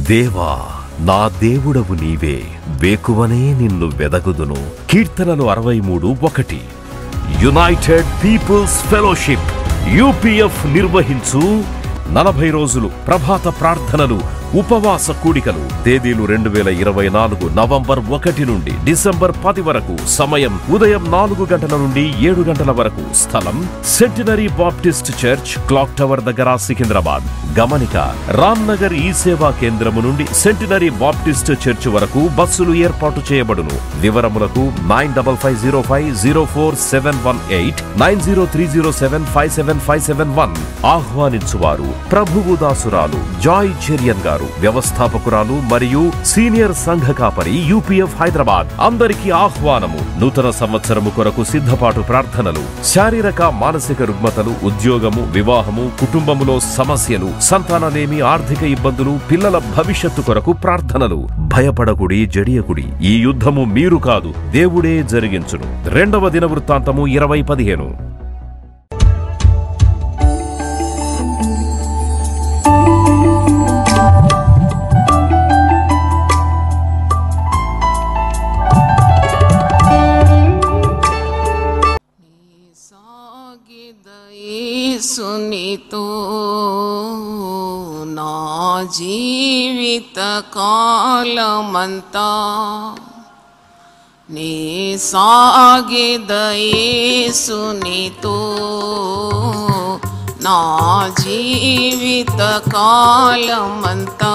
దేవా నా దేవుడవు నీవే, వేకువనే నిన్ను వెదగుదును. కీర్తనలు 63:1. యునైటెడ్ పీపుల్స్ ఫెలోషిప్ యూపీఎఫ్ నిర్వహించు 40 రోజులు ప్రభాత ప్రార్థనలు, ఉపవాస కూడికలు. తేదీలు 2024 నవంబర్ 1 నుండి డిసెంబర్ 10 వరకు. సమయం ఉదయం 4 గంటల నుండి 7 గంటల వరకు. స్థలం centenary Baptist church, clock tower దగ్గర, సికింద్రాబాద్. గమనిక: రామ్ నగర్ ఈ సేవా కేంద్రము నుండి సెంటినరీ బాప్టిస్ట్ చర్చ్ వరకు బస్సులు ఏర్పాటు చేయబడును. వివరములకు 9505044718 9030757571. ఆహ్వానించువారు ప్రభువు దాసురాలు జాయ్ చెరియన్ గారు, వ్యవస్థాపకురాలు మరియు సీనియర్ సంఘ కాపరి, యూపీఎఫ్ హైదరాబాద్. అందరికీ ఆహ్వానము. నూతన సంవత్సరము కొరకు సిద్ధపాటు ప్రార్థనలు, శారీరక మానసిక రుగ్మతలు, ఉద్యోగము, వివాహము, కుటుంబములో సమస్యలు, సంతానలేమి, ఆర్థిక ఇబ్బందులు, పిల్లల భవిష్యత్తు కొరకు ప్రార్థనలు. భయపడకుడి, జడియకుడి. ఈ యుద్ధము మీరు కాదు, దేవుడే జరిగించును. 2వ దినవృత్తాంతము 20:15. సునితో నా జీవిత కాలమంతా నీ సాగెదయేసునితో నా జీవిత కాలమంతా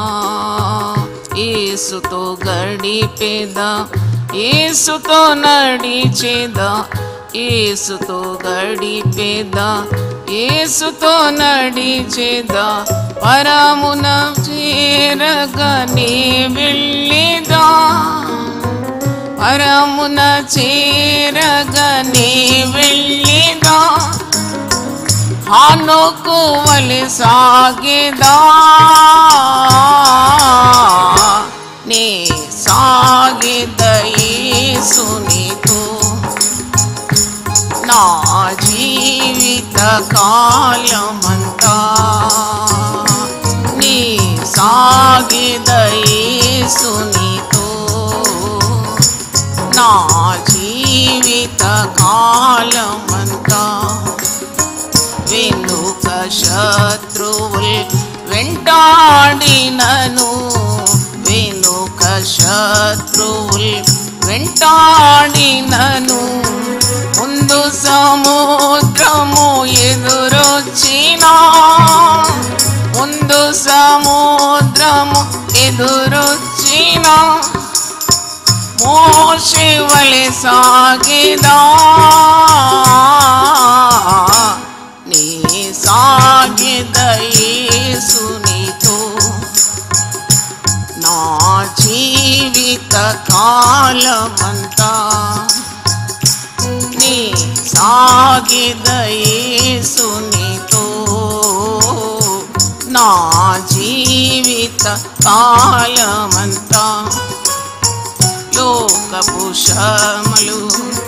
యేసుతో గడిపేదా, యేసుతో నడిచేదా, యేసుతో గడిపేదా, యేసుతో నడిచేదా, పరమున చేరగనే వెళ్ళేదా, పరమున చేరగనే వెళ్ళేదా, హానోకు వలె సాగేదా, నే సాగేదా యేసునితో నా జీవిత కాలమంతా నీ సాగెద యేసునితో నా జీవిత కాలమంతా. వెనుక శత్రువుల్ వెంటాడినను, వెనుక శత్రువుల్ వెంటాడినను, ముందు సముద్రము ఎదురొచ్చినా, ముందు సముద్రము ఎదురొచ్చినా, మోషే వలె సాగేదా, నీ సాగెద యేసునితో నా జీవిత కాలమంతా నీ సాగెద యేసునితో నా జీవిత కాలమంతా. లోకపు శ్రమలు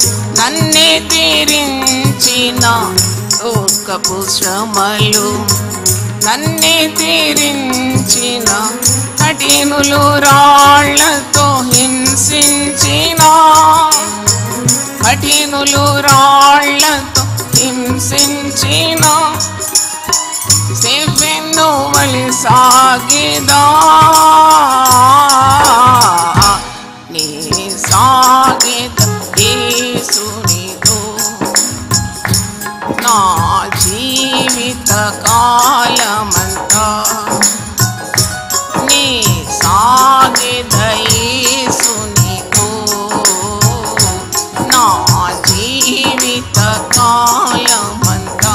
నన్నెదిరించిన, లోకపు శ్రమలు నన్నెదిరించిన, కఠినులు రాళ్లతో హింసించిన, కఠినులు రాళ్లతో హింసించిన, సేవెన్ను వలె సాగేదా, నీ సాగెద యేసునితో నా జీవిత కాలమంతా నీ సాగెద యేసునితో నా జీవిత కాలమంతా.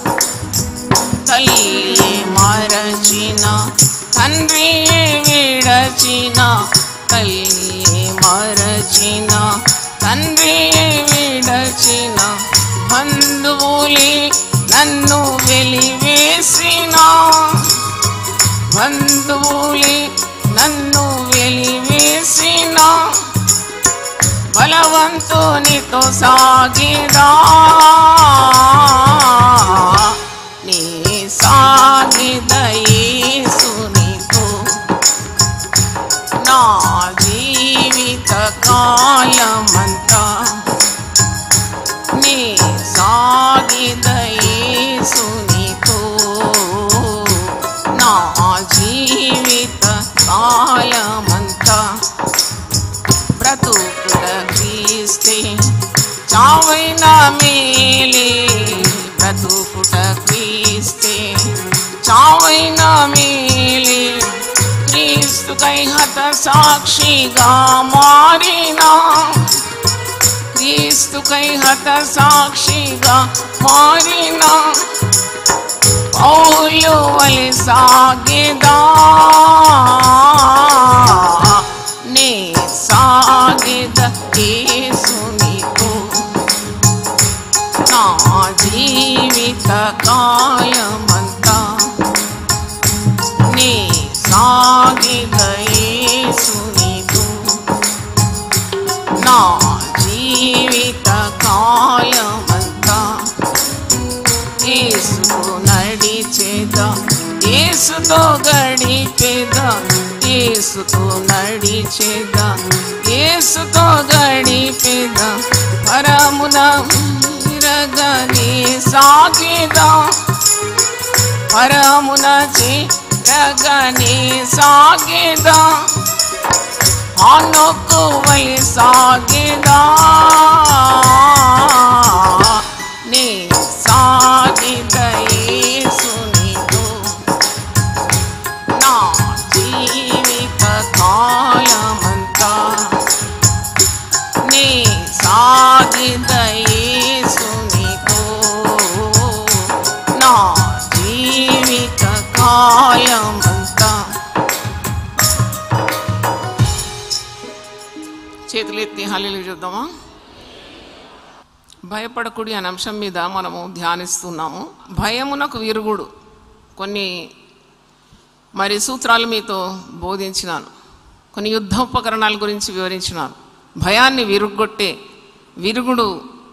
తల్లి మరచిన, తండ్రి విడచిన, తల్లి మరచిన, తండ్రి విడచిన, బంధువులే నన్ను వెలివేసిన, బంధువులే నన్ను వెలివేసిన, బలవంతునితో సాగేదా, నీ సాగెద యేసునితో కాలమంతా నీ సాగిద యేసునితో నా జీవిత కాలమంతా బ్రతుకుట క్రీస్తే చావైన మేలే బ్రతుకుట క్రీస్తే చావైన మేలే క్రీస్తుకై హత సాక్షిగా మారినా క్రీస్తుకై హత సాక్షిగా మారినా పౌలు వలె సాగెదా నే సాగెద యేసునితో నా జీవిత కాలమంతా నే సాగెద యేసునితో నా జీవిత కాలమంతా యేసుతో నడిచేదా యేసుతో గడిపేదా యేసుతో నడిచేదా యేసుతో గడిపేదా పరమున రగని సాగేదా పరమున రగని సాగేదా ఆనొక్కువై సాగేదా నే సాగిద యేసునితో నా జీవిత కాలమంతా నే సాగిద యేసునితో నా జీవిత కాలమంతా. చేతులెత్తి హల్లెలూయా చూద్దామా. భయపడకుడి అనే అంశం మీద మనము ధ్యానిస్తున్నాము. భయమునకు విరుగుడు కొన్ని మరి సూత్రాలు మీతో బోధించినాను, కొన్ని యుద్ధోపకరణాల గురించి వివరించినాను. భయాన్ని విరుగొట్టే విరుగుడు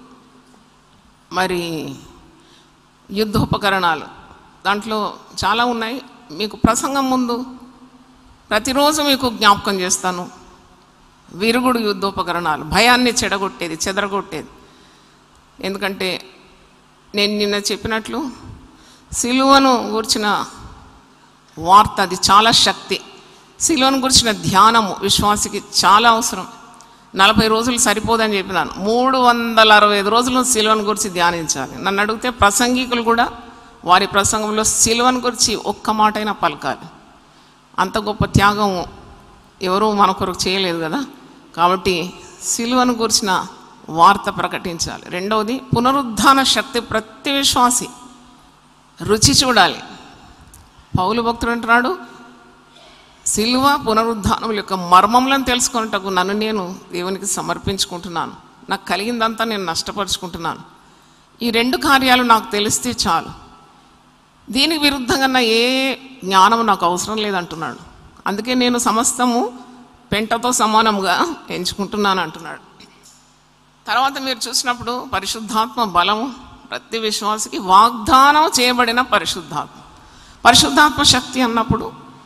మరి యుద్ధోపకరణాలు దాంట్లో చాలా ఉన్నాయి. మీకు ప్రసంగం ముందు ప్రతిరోజు మీకు జ్ఞాపకం చేస్తాను. విరుగుడు యుద్ధోపకరణాలు భయాన్ని చెడగొట్టేది, చెదరగొట్టేది. ఎందుకంటే నేను నిన్న చెప్పినట్లు సిలువను గురించిన వార్త అది చాలా శక్తి. సిలువను గురించిన ధ్యానము విశ్వాసికి చాలా అవసరం. 40 రోజులు సరిపోదని చెప్పినాను. 365 రోజులు సిలువను గురించి ధ్యానించాలి. నన్ను అడిగితే ప్రసంగికులు కూడా వారి ప్రసంగంలో సిలువను గురించి ఒక్క మాటైనా పలకాలి. అంత గొప్ప త్యాగం ఎవరూ మన కొరకు చేయలేదు కదా. కాబట్టి సిలువను గురించిన వార్త ప్రకటించాలి. రెండవది పునరుద్ధాన శక్తి ప్రతి విశ్వాసి రుచి చూడాలి. పౌలు భక్తుడు అంటున్నాడు, సిలువ పునరుద్ధానం యొక్క మర్మములను తెలుసుకున్నటకు నన్ను నేను దేవునికి సమర్పించుకుంటున్నాను. నాకు కలిగిందంతా నేను నష్టపరుచుకుంటున్నాను. ఈ 2 కార్యాలు నాకు తెలిస్తే చాలు. దీనికి విరుద్ధంగా ఏ జ్ఞానం నాకు అవసరం లేదంటున్నాడు. అందుకే నేను సమస్తము పెంటతో సమానముగా ఎంచుకుంటున్నాను అంటున్నాడు. తర్వాత మీరు చూసినప్పుడు పరిశుద్ధాత్మ బలము ప్రతి విశ్వాసికి వాగ్దానం చేయబడిన పరిశుద్ధాత్మ. పరిశుద్ధాత్మ శక్తి అన్నప్పుడు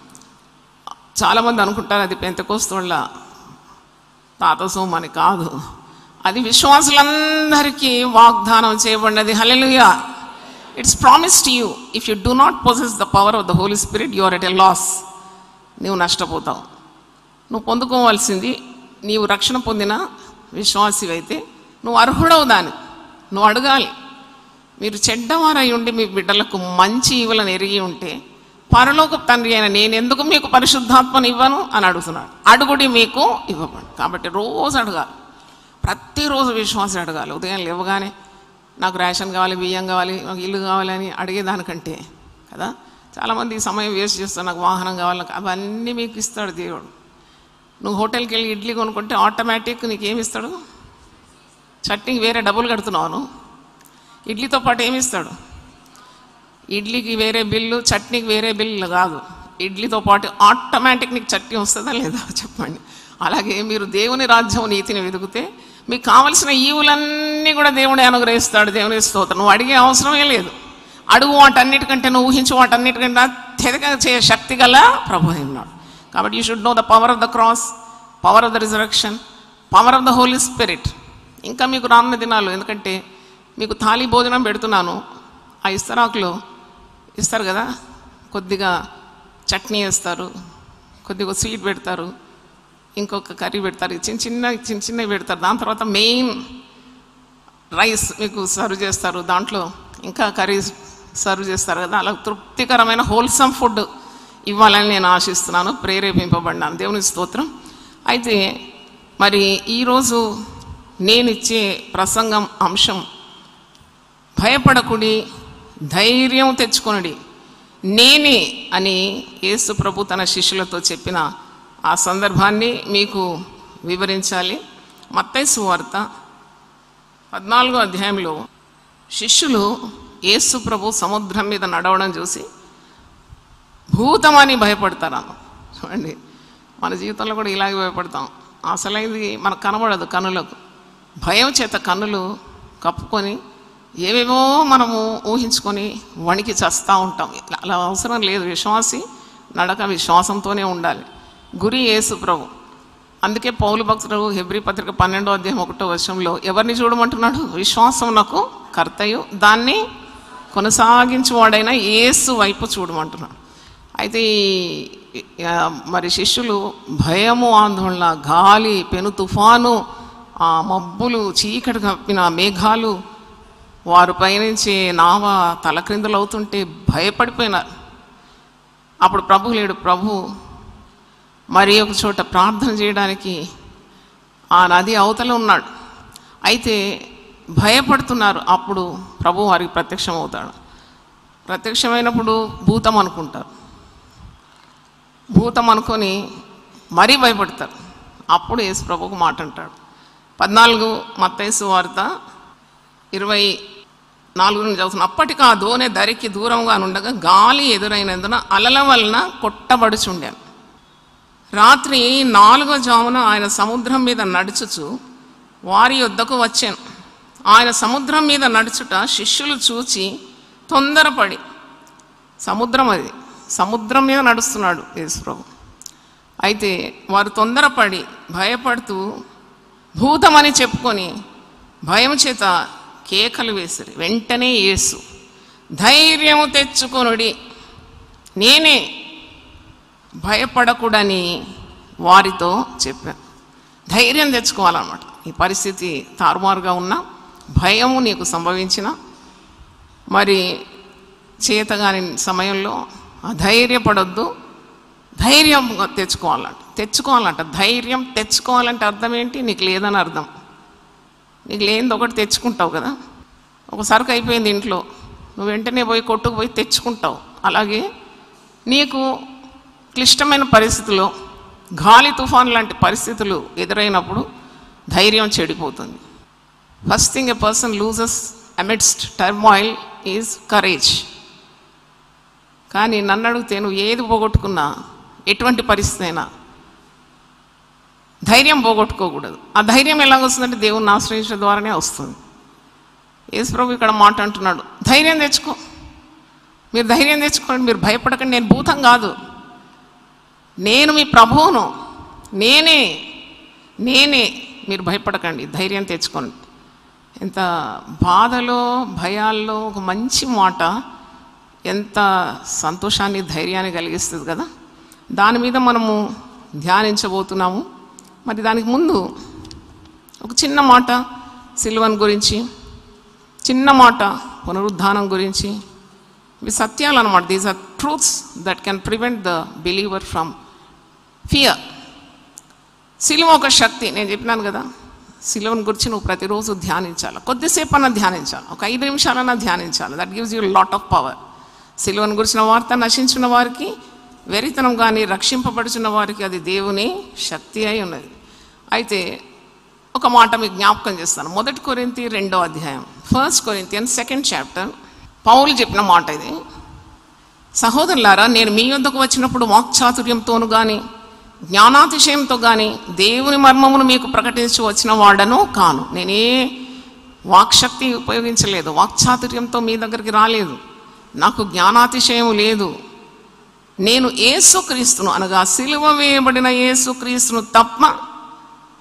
చాలామంది అనుకుంటారు అది పెంతెకోస్తోళ్ళ తాత సోమని కాదు. అది విశ్వాసులందరికీ వాగ్దానం చేయబడినది. Hallelujah. It's promised you. If you do not possess the power of the Holi spirit you are at a loss. నువ్వు నష్టపోతావు. నువ్వు పొందుకోవాల్సింది, నీవు రక్షణ పొందిన విశ్వాసి అయితే నువ్వు అర్హుడవు. దాన్ని నువ్వు అడగాలి. మీరు చెడ్డవారై ఉండి మీ బిడ్డలకు మంచి ఇవ్వాలని ఎరిగి ఉంటే పరలోక తండ్రి అయిన నేను ఎందుకు మీకు పరిశుద్ధాత్మను ఇవ్వను అని అడుగుతున్నాడు. అడుగుడి మీకు ఇవ్వబడు. కాబట్టి రోజు అడగాలి. ప్రతిరోజు విశ్వాసం అడగాలి. ఉదయం లేవగానే నాకు రేషన్ కావాలి, బియ్యం కావాలి, నాకు ఇల్లు కావాలని అడిగేదానికంటే కదా. చాలామంది ఈ సమయం వేస్ట్ చేస్తారు. నాకు వాహనం కావాలి, అవన్నీ మీకు ఇస్తాడు దేవుడు. నువ్వు హోటల్కి వెళ్ళి ఇడ్లీ కొనుక్కుంటే ఆటోమేటిక్ నీకేమి ఇస్తాడు? చట్నీకి వేరే డబ్బులు కడుతున్నావు. ఇడ్లీతో పాటు ఏమి ఇస్తాడు? ఇడ్లీకి వేరే బిల్లు, చట్నీకి వేరే బిల్లు కాదు. ఇడ్లీతో పాటు ఆటోమేటిక్ నీకు చట్నీ వస్తుందా లేదా చెప్పండి. అలాగే మీరు దేవుని రాజ్యం నీతిని వెతుకుతే మీకు కావలసిన ఈవులన్నీ కూడా దేవుడే అనుగ్రహిస్తాడు. దేవుని స్తోత్రం. నువ్వు అడిగే అవసరమే లేదు. అడుగు వాటన్నిటికంటే, నువ్వు ఊహించు వాటన్నిటికంటే అత్యధిక చేయ శక్తి గల ప్రభు ఉన్నాడు. కాబట్టి you should know the power of the cross, power of the resurrection, power of the Holi spirit. ఇంకా మీకు రానున్న దినాలు, ఎందుకంటే మీకు థాలీ భోజనం పెడుతున్నాను. ఆ ఇస్తరాకులో ఇస్తారు కదా, కొద్దిగా చట్నీ వేస్తారు, కొద్దిగా స్వీట్ పెడతారు, ఇంకొక కర్రీ పెడతారు, చిన్న చిన్నవి పెడతారు. దాని తర్వాత మెయిన్ రైస్ మీకు సర్వ్ చేస్తారు, దాంట్లో ఇంకా కర్రీ సర్వ్ చేస్తారు కదా. అలా తృప్తికరమైన హోల్సమ్ ఫుడ్ ఇవ్వాలని నేను ఆశిస్తున్నాను, ప్రేరేపింపబడినాను. దేవుని స్తోత్రం. అయితే మరి ఈరోజు నేను ఇచ్చే ప్రసంగం అంశం, భయపడకుడి, ధైర్యం తెచ్చుకొనుడి, నేనే అని యేసు ప్రభు తన శిష్యులతో చెప్పిన ఆ సందర్భాన్ని మీకు వివరించాలి. మత్తయి సువార్త 14వ అధ్యాయంలో శిష్యులు యేసు ప్రభు సముద్రం మీద నడవడం చూసి భూతమని భయపడతారు. చూడండి, మన జీవితంలో కూడా ఇలాగే భయపడతాం. అసలైంది మనకు కనబడదు కన్నులకు, భయం చేత కన్నులు కప్పుకొని ఏవేవో మనము ఊహించుకొని వణికి చస్తూ ఉంటాం. అలా అవసరం లేదు. విశ్వాసి నడక విశ్వాసంతోనే ఉండాలి. గురి యేసు ప్రభు. అందుకే పౌలు భక్తుడు హెబ్రీ పత్రిక 12వ అధ్యాయం 1వ వచనంలో ఎవరిని చూడమంటున్నాడు? విశ్వాసం నాకు కర్తయు దాన్ని కొనసాగించువాడైన యేసు వైపు చూడమంటున్నాడు. అయితే మరి శిష్యులు భయము, ఆందోళన, గాలి, పెను తుఫాను, ఆ మబ్బులు, చీకటి కప్పిన మేఘాలు, వారు పయనించే నావ తలక్రిందులు అవుతుంటే భయపడిపోయినారు. అప్పుడు ప్రభు లేడు. ప్రభు మరి ఒక చోట ప్రార్థన చేయడానికి ఆ నది అవతల ఉన్నాడు. అయితే భయపడుతున్నారు. అప్పుడు ప్రభు వారికి ప్రత్యక్షం అవుతాడు. ప్రత్యక్షమైనప్పుడు భూతం అనుకుంటారు. భూతం అనుకొని మరీ భయపడతారు. అప్పుడు యేసు ప్రభువుకు మాట అంటాడు. 14 మత్తయి సువార్త 24 చదువుతున్నా. అప్పటికి ఆ దోణి దరికి దూరంగా ఉండగా గాలి ఎదురైనందున అలల వలన కొట్టబడుచుండాను. రాత్రి 4వ జామున ఆయన సముద్రం మీద నడుచుచు వారి యొద్దకు వచ్చాను. ఆయన సముద్రం మీద నడుచుట శిష్యులు చూచి తొందరపడి, సముద్రం అది, సముద్రం మీద నడుస్తున్నాడు యేసు ప్రభు. అయితే వారు తొందరపడి భయపడుతూ భూతమని చెప్పుకొని భయం చేత కేకలు వేసిరి. వెంటనే యేసు ధైర్యము తెచ్చుకొనుడి, నేనే, భయపడకూడని వారితో చెప్పాను. ధైర్యం తెచ్చుకోవాలన్నమాట. ఈ పరిస్థితి తారుమారుగా ఉన్నా, భయము నీకు సంభవించిన, మరి చేతగాని సమయంలో అధైర్యపడొద్దు, ధైర్యం తెచ్చుకోవాలంట. ధైర్యం తెచ్చుకోవాలంటే అర్థం ఏంటి? నీకు లేదని అర్థం. నీకు లేనిది ఒకటి తెచ్చుకుంటావు కదా. ఒక సరుకు అయిపోయింది ఇంట్లో, నువ్వు వెంటనే పోయి కొట్టుకు పోయి తెచ్చుకుంటావు. అలాగే నీకు క్లిష్టమైన పరిస్థితుల్లో, గాలి తుఫాన్ లాంటి పరిస్థితులు ఎదురైనప్పుడు ధైర్యం చెడిపోతుంది. First thing a person loses amidst turmoil is courage. కానీ నన్ను అడిగితే నువ్వు ఏది పోగొట్టుకున్నా, ఎటువంటి పరిస్థితి అయినా ధైర్యం పోగొట్టుకోకూడదు. ఆ ధైర్యం ఎలాగొస్తుందంటే దేవుణ్ణి ఆశ్రయించడం ద్వారానే వస్తుంది. యేసు ప్రభు ఇక్కడ మాట అంటున్నాడు, ధైర్యం తెచ్చుకో, మీరు ధైర్యం తెచ్చుకోండి, మీరు భయపడకండి, నేను భూతం కాదు, నేను మీ ప్రభువును, నేనే, మీరు భయపడకండి, ధైర్యం తెచ్చుకోండి. ఎంత బాధలో, భయాల్లో ఒక మంచి మాట ఎంత సంతోషాన్ని, ధైర్యాన్ని కలిగిస్తుంది కదా. దాని మీద మనము ధ్యానించబోతున్నాము. మరి దానికి ముందు ఒక చిన్న మాట సిలువను గురించి, చిన్న మాట పునరుద్ధానం గురించి. ఇవి సత్యాలు అన్నమాట. These are truths that can prevent the believer from fear. సిలువ ఒక శక్తి. నేను చెప్పినాను కదా, సిలువను గురించి నువ్వు ప్రతిరోజు ధ్యానించాలి. కొద్దిసేపు అన్నా ధ్యానించాలి, ఒక 5 నిమిషాలన్నా ధ్యానించాలి. That gives you lot of power. సిలువను గురించిన వార్త నశించిన వారికి, వెరితనం కానీ రక్షింపబడుచున్న వారికి అది దేవుని శక్తి అయి ఉన్నది. అయితే ఒక మాట మీకు జ్ఞాపకం చేస్తాను. 1 కొరింథీ 2వ అధ్యాయం, 1 Corinthians 2nd chapter, పౌలు చెప్పిన మాట ఇది. సహోదరులారా, నేను మీ యొద్దకు వచ్చినప్పుడు వాక్చాతుర్యంతోను కానీ జ్ఞానాతిశయంతో కానీ దేవుని మర్మమును మీకు ప్రకటించి వచ్చిన వాడను కాను. నేనే వాక్శక్తి ఉపయోగించలేదు, వాక్చాతుర్యంతో మీ దగ్గరికి రాలేదు, నాకు జ్ఞానాతిశయం లేదు. నేను యేసుక్రీస్తును, అనగా సిలువ వేయబడిన యేసుక్రీస్తును తప్ప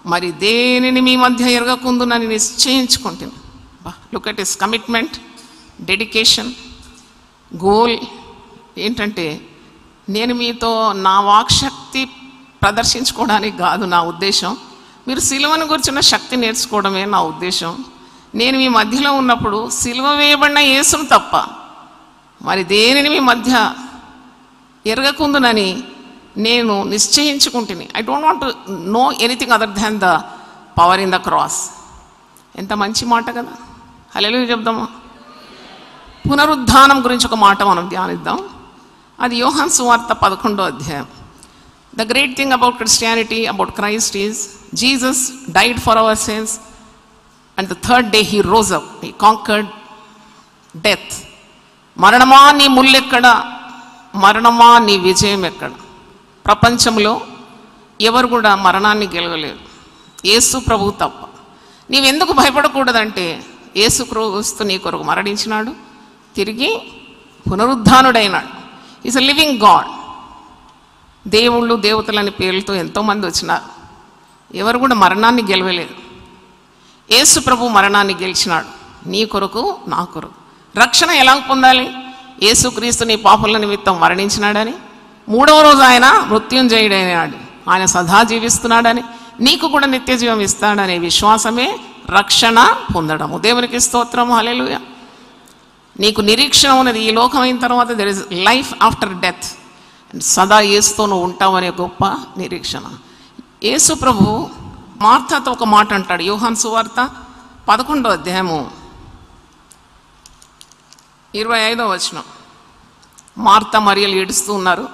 మరి దేనిని మీ మధ్య ఎరగకుందునని నిశ్చయించుకుంటుంది. Look at his commitment, dedication, goal ఏంటంటే, నేను మీతో నా వాక్శక్తి ప్రదర్శించుకోవడానికి కాదు నా ఉద్దేశం, మీరు సిలువను గురించిన శక్తి నేర్చుకోవడమే నా ఉద్దేశం. నేను మీ మధ్యలో ఉన్నప్పుడు సిలువ వేయబడిన యేసును తప్ప మరి దేనిని మీ మధ్య ఎరగకుందునని నేను నిశ్చయించుకుంటుని. I don't want to know anything other than the power in the cross. ఎంత మంచి మాట కదా, హల్లెలూయా చెప్దామా. పునరుద్ధానం గురించి ఒక మాట మనం ధ్యానిద్దాం. అది యోహాను సువార్త 11వ అధ్యాయం. The great thing about Christianity, about Christ is Jesus died for our sins and the third day he rose up, he conquered death. మరణమా నీ ముల్లెక్కడ, మరణమా నీ విజయం ఎక్కడ? ప్రపంచంలో ఎవరు కూడా మరణాన్ని గెలవలేరు, యేసు ప్రభువు తప్ప. నీవెందుకు భయపడకూడదంటే, యేసు క్రీస్తు నీ కొరకు మరణించినాడు, తిరిగి పునరుద్ధానుడైనాడు. Is a living God. దేవుళ్ళు దేవతలని పేర్లతో ఎంతోమంది వచ్చినారు, ఎవరు కూడా మరణాన్ని గెలవలేదు. యేసు ప్రభు మరణాన్ని గెలిచినాడు నీ కొరకు, నా కొరకు. రక్షణ ఎలా పొందాలి? యేసుక్రీస్తు నీ పాపల నిమిత్తం మరణించినాడని, 3వ రోజు ఆయన మృత్యుంజయుడైనాడు, ఆయన సదా జీవిస్తున్నాడని, నీకు కూడా నిత్య జీవం ఇస్తాడనే విశ్వాసమే రక్షణ పొందడము. దేవునికి స్తోత్రం, హల్లెలూయా. నీకు నిరీక్షణ ఉన్నది, ఈ లోకం అయిన తర్వాత there is life after death. సదా యేసుతో నువ్వు ఉంటావనే గొప్ప నిరీక్షణ. యేసు ప్రభు మార్తాతో ఒక మాట అంటాడు. యోహాను సువార్త 11వ అధ్యాయము 25వ వచనం. మార్తా మరియలు ఏడుస్తూ ఉన్నారు.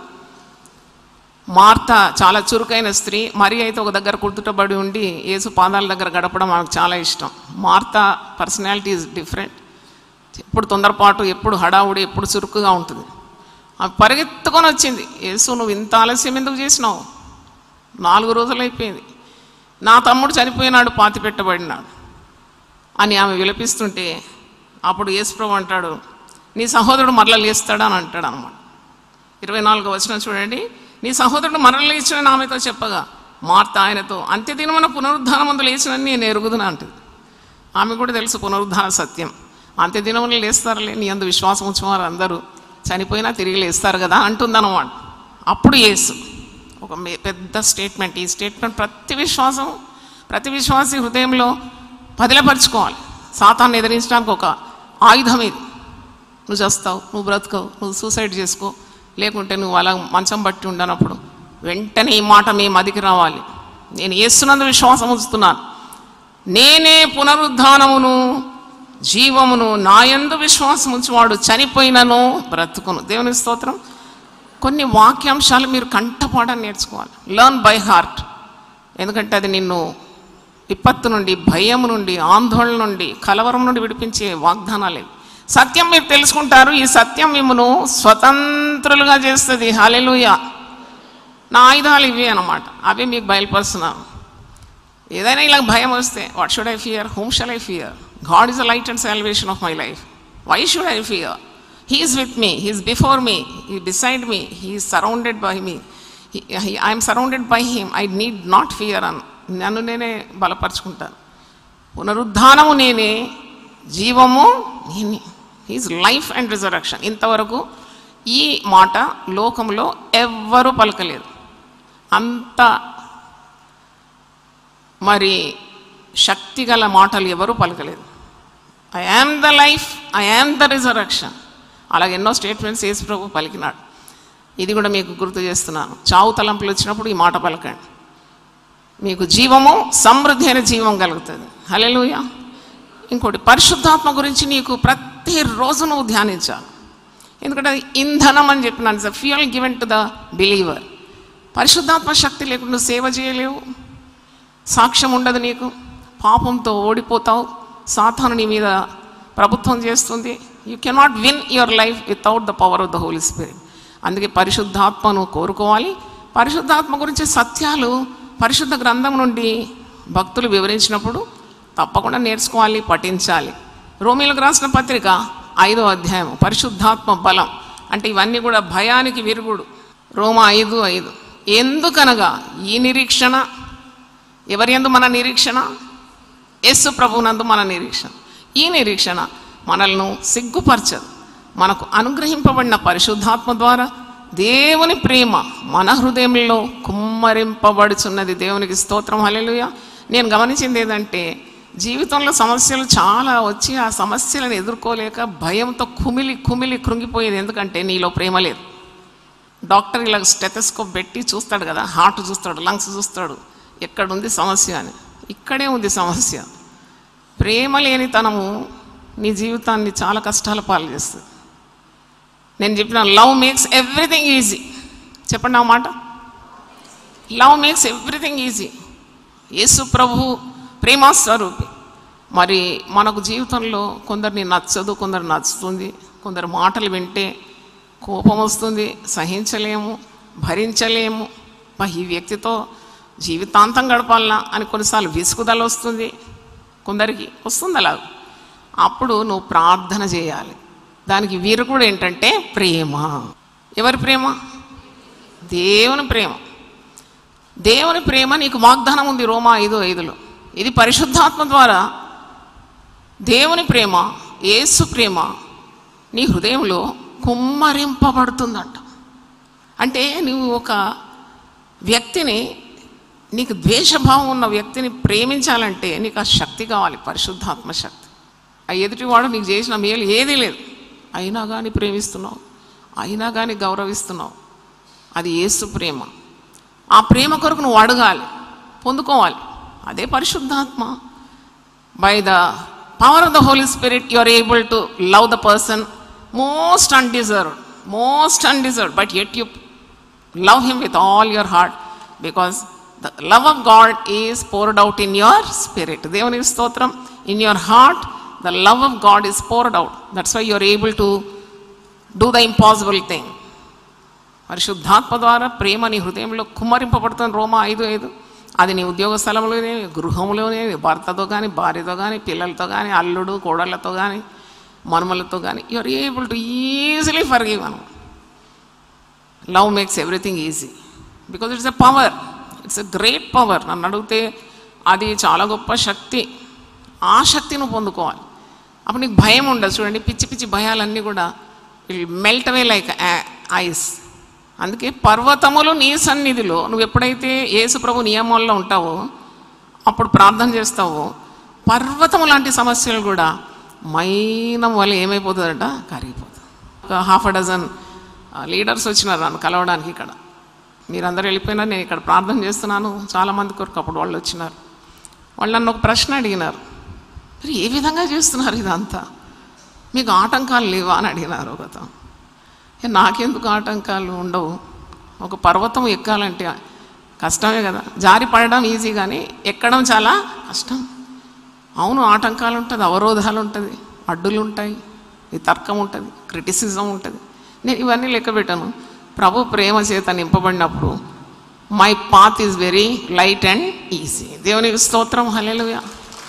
మార్తా చాలా చురుకైన స్త్రీ, మరి అయితే ఒక దగ్గర కుర్తుటబడి ఉండి యేసు పాదాల దగ్గర గడపడం మనకు చాలా ఇష్టం. Martha personality is different. ఎప్పుడు తొందరపాటు, ఎప్పుడు హడావుడి, ఎప్పుడు చురుకుగా ఉంటుంది. ఆమె పరిగెత్తుకొని వచ్చింది, యేసు నువ్వు ఇంత ఆలస్యం ఎందుకు చేసినావు? 4 రోజులు అయిపోయింది, నా తమ్ముడు చనిపోయినాడు, పాతి పెట్టబడినాడు అని ఆమె విలపిస్తుంటే, అప్పుడు యేసు ప్రభు అంటాడు, నీ సహోదరుడు మరల లేస్తాడా అని అంటాడు అనమాట. 24వ వచనం చూడండి. నీ సహోదరుడు మరల లేచిన ఆమెతో చెప్పగా, మార్త ఆయనతో, అంత్యదినమున పునరుద్ధానమందు లేచినని నేను ఎరుగుదును అంటుంది. ఆమె కూడా తెలుసు పునరుద్ధాన సత్యం. అంత్యదినమున లేస్తారులే, నీ అందు విశ్వాసం ఉంచువారు అందరూ చనిపోయినా తిరిగి లేస్తారు కదా అంటుందన్నమాట. అప్పుడు యేసు ఒక పెద్ద స్టేట్మెంట్. ఈ స్టేట్మెంట్ ప్రతి విశ్వాసి హృదయంలో పదిలపరుచుకోవాలి. సాతాన్ని ఎదిరించడానికి ఒక ఆయుధం ఇది. నువ్వు చేస్తావు, నువ్వు బ్రతుకవు, నువ్వు సూసైడ్ చేసుకో, లేకుంటే నువ్వు అలా మంచం బట్టి ఉండనప్పుడు వెంటనే ఈ మాట మీ మదికి రావాలి. నేను యేసునందు విశ్వాసం ఉంచుతున్నాను, నేనే పునరుద్ధానమును జీవమును, నాయందు విశ్వాసం ఉంచువాడు చనిపోయినను బ్రతుకును. దేవుని స్తోత్రం. కొన్ని వాక్యాంశాలు మీరు కంఠపాఠం నేర్చుకోవాలి, లర్న్ బై హార్ట్. ఎందుకంటే అది నిన్ను విపత్తు నుండి, భయం నుండి, ఆందోళన నుండి, కలవరం నుండి విడిపించే వాగ్దానాలే. సత్యం మీరు తెలుసుకుంటారు, ఈ సత్యం మిమ్మల్ని స్వతంత్రులుగా చేస్తుంది. హల్లెలూయా. నా ఆయుధాలు ఇవి అన్నమాట, అవి మీకు బయలుపరుస్తున్నాను. ఏదైనా ఇలా భయం వస్తే, what should I fear, whom shall I fear? God is the light and salvation of my life. Why should I fear? He is with me, He is before me, He is beside me, He is surrounded by me. I am surrounded by Him. I need not fear. నన్ను నేనే బలపరుచుకుంటాను. పునరుద్ధానము నేనే, జీవము నేనే. He is life and resurrection. ఇంతవరకు ఈ మాట లోకంలో ఎవ్వరూ పలకలేదు. అంత మరి శక్తిగల మాటలు ఎవరూ పలకలేదు. I am the life, I am the resurrection. అలాగే ఎన్నో స్టేట్మెంట్స్ యేసు ప్రభు పలికినాడు. ఇది కూడా మీకు గుర్తు చేస్తున్నాను. చావు తలంపులు వచ్చినప్పుడు ఈ మాట పలకండి, మీకు జీవము, సమృద్ధి అయిన జీవం కలుగుతుంది. హల్లెలూయా. ఇంకోటి, పరిశుద్ధాత్మ గురించి నీకు ప్రతిరోజు నువ్వు ధ్యానించాలి. ఎందుకంటే అది ఇంధనం అని చెప్పినాను, it's a fuel given to the believer. పరిశుద్ధాత్మ శక్తి లేకుండా నువ్వు సేవ చేయలేవు, సాక్ష్యం ఉండదు నీకు, పాపంతో ఓడిపోతావు, సాతాను నీ మీద ప్రభుత్వం చేస్తుంది. You cannot win your life without the power of the Holi Spirit. అందుకే పరిశుద్ధాత్మను కోరుకోవాలి. పరిశుద్ధాత్మ గురించి సత్యాలు పరిశుద్ధ గ్రంథం నుండి భక్తులు వివరించినప్పుడు తప్పకుండా నేర్చుకోవాలి, పఠించాలి. రోమీలకు రాసిన పత్రిక 5వ అధ్యాయం, పరిశుద్ధాత్మ బలం అంటే ఇవన్నీ కూడా భయానికి విరుగుడు. రోమా 5:5, ఎందుకనగా ఈ నిరీక్షణ ఎవరి యందు మన నిరీక్షణ? యేసు ప్రభువునందు మన నిరీక్షణ. ఈ నిరీక్షణ మనల్ని సిగ్గుపరచదు. మనకు అనుగ్రహింపబడిన పరిశుద్ధాత్మ ద్వారా దేవుని ప్రేమ మన హృదయంలో కుమ్మరింపబడుచున్నది. దేవునికి స్తోత్రం, హల్లెలూయా. నేను గమనించింది ఏంటంటే, జీవితంలో సమస్యలు చాలా వచ్చి ఆ సమస్యలను ఎదుర్కోలేక భయంతో కుమిలి కుమిలి కృంగిపోయేది. ఎందుకంటే నీలో ప్రేమ లేదు. డాక్టర్ ఇలా స్టెథోస్కోప్ పెట్టి చూస్తాడు కదా, హార్ట్ చూస్తాడు, లంగ్స్ చూస్తాడు, ఎక్కడుంది సమస్య అని. ఇక్కడే ఉంది సమస్య. ప్రేమ లేనితనము నీ జీవితాన్ని చాలా కష్టాల పాలు చేస్తుంది. నేను చెప్పిన లవ్ మేక్స్ ఎవ్రీథింగ్ ఈజీ. చెప్పండి ఆ మాట. Love makes everything easy. Yesu ప్రభు ప్రేమస్వరూపి. మరి మనకు జీవితంలో కొందరిని నచ్చదు, కొందరు నచ్చుతుంది. కొందరు మాటలు వింటే కోపం వస్తుంది, సహించలేము, భరించలేము. ఈ వ్యక్తితో జీవితాంతం గడపాలనా అని కొన్నిసార్లు విసుగుదల వస్తుంది. కొందరికి వస్తుంది అలా. అప్పుడు నువ్వు ప్రార్థన చేయాలి. దానికి విరుగుడు ఏంటంటే ప్రేమ. ఎవరి ప్రేమ? దేవుని ప్రేమ. దేవుని ప్రేమ నీకు వాగ్దానం ఉంది రోమా 5:5. ఇది పరిశుద్ధాత్మ ద్వారా దేవుని ప్రేమ, యేసు ప్రేమ నీ హృదయంలో కుమ్మరింపబడుతుందంట. అంటే నువ్వు ఒక వ్యక్తిని, నీకు ద్వేషభావం ఉన్న వ్యక్తిని ప్రేమించాలంటే నీకు ఆ శక్తి కావాలి, పరిశుద్ధాత్మ శక్తి. ఆ ఎదుటివాడు నీకు చేసిన మేలు ఏదీ లేదు, అయినా కానీ ప్రేమిస్తున్నావు, అయినా కానీ గౌరవిస్తున్నావు. అది యేసు ప్రేమ. ఆ ప్రేమ కొరకు నువ్వు అడగాలి, పొందుకోవాలి. అదే పరిశుద్ధాత్మ. By the power of the Holi spirit you are able to love the person most undeserved, but yet you love him with all your heart, because the love of God is poured out in your spirit. దేవుని స్తోత్రం. In your heart the love of God is poured out. That's why you are able to do the impossible thing. పరిశుద్ధాత్మ ద్వారా ప్రేమ నీ హృదయంలో కుమ్మరింపబడుతుంది. రోమా 5:5. అది నీ ఉద్యోగ స్థలంలోనే, గృహంలోనే, భర్తతో కానీ, భార్యతో కానీ, పిల్లలతో కానీ, అల్లుడు కోడళ్ళతో కానీ, మనుమలతో కానీ you are able to easily forgive. Love makes everything easy because it's a power. It's a great power. నన్ను అడిగితే అది చాలా గొప్ప శక్తి. ఆ శక్తి నువ్వు పొందుకోవాలి. అప్పుడు నీకు భయం ఉండదు. చూడండి, పిచ్చి పిచ్చి భయాలన్నీ కూడా మెల్ట్ అవే లైక్ ఐస్. అందుకే పర్వతములు నీ సన్నిధిలో, నువ్వు ఎప్పుడైతే యేసు ప్రభు నియమాల్లో ఉంటావో, అప్పుడు ప్రార్థన చేస్తావో, పర్వతము లాంటి సమస్యలు కూడా మైనం వల్ల ఏమైపోతుందంట, కరిగిపోతుంది. ఒక 6 లీడర్స్ వచ్చినారు నన్ను కలవడానికి. ఇక్కడ మీరందరూ వెళ్ళిపోయినా నేను ఇక్కడ ప్రార్థన చేస్తున్నాను చాలామంది కొరకు. అప్పుడు వాళ్ళు వచ్చినారు. వాళ్ళు నన్ను ఒక ప్రశ్న అడిగినారు, మరి ఏ విధంగా చేస్తున్నారు ఇదంతా, మీకు ఆటంకాలు లేవా అని అడిగినారు. ఒకతో నాకెందుకు ఆటంకాలు ఉండవు, ఒక పర్వతం ఎక్కాలంటే కష్టమే కదా. జారి పడడం ఈజీ కానీ ఎక్కడం చాలా కష్టం. అవును, ఆటంకాలు ఉంటుంది, అవరోధాలు ఉంటుంది, అడ్డులు ఉంటాయి, ఈ తర్కం ఉంటుంది, క్రిటిసిజం ఉంటుంది. నేను ఇవన్నీ లెక్క పెట్టాను. ప్రభు ప్రేమ చేత నింపబడినప్పుడు my path is very light and easy. దేవునికి స్తోత్రం, హల్లెలూయా.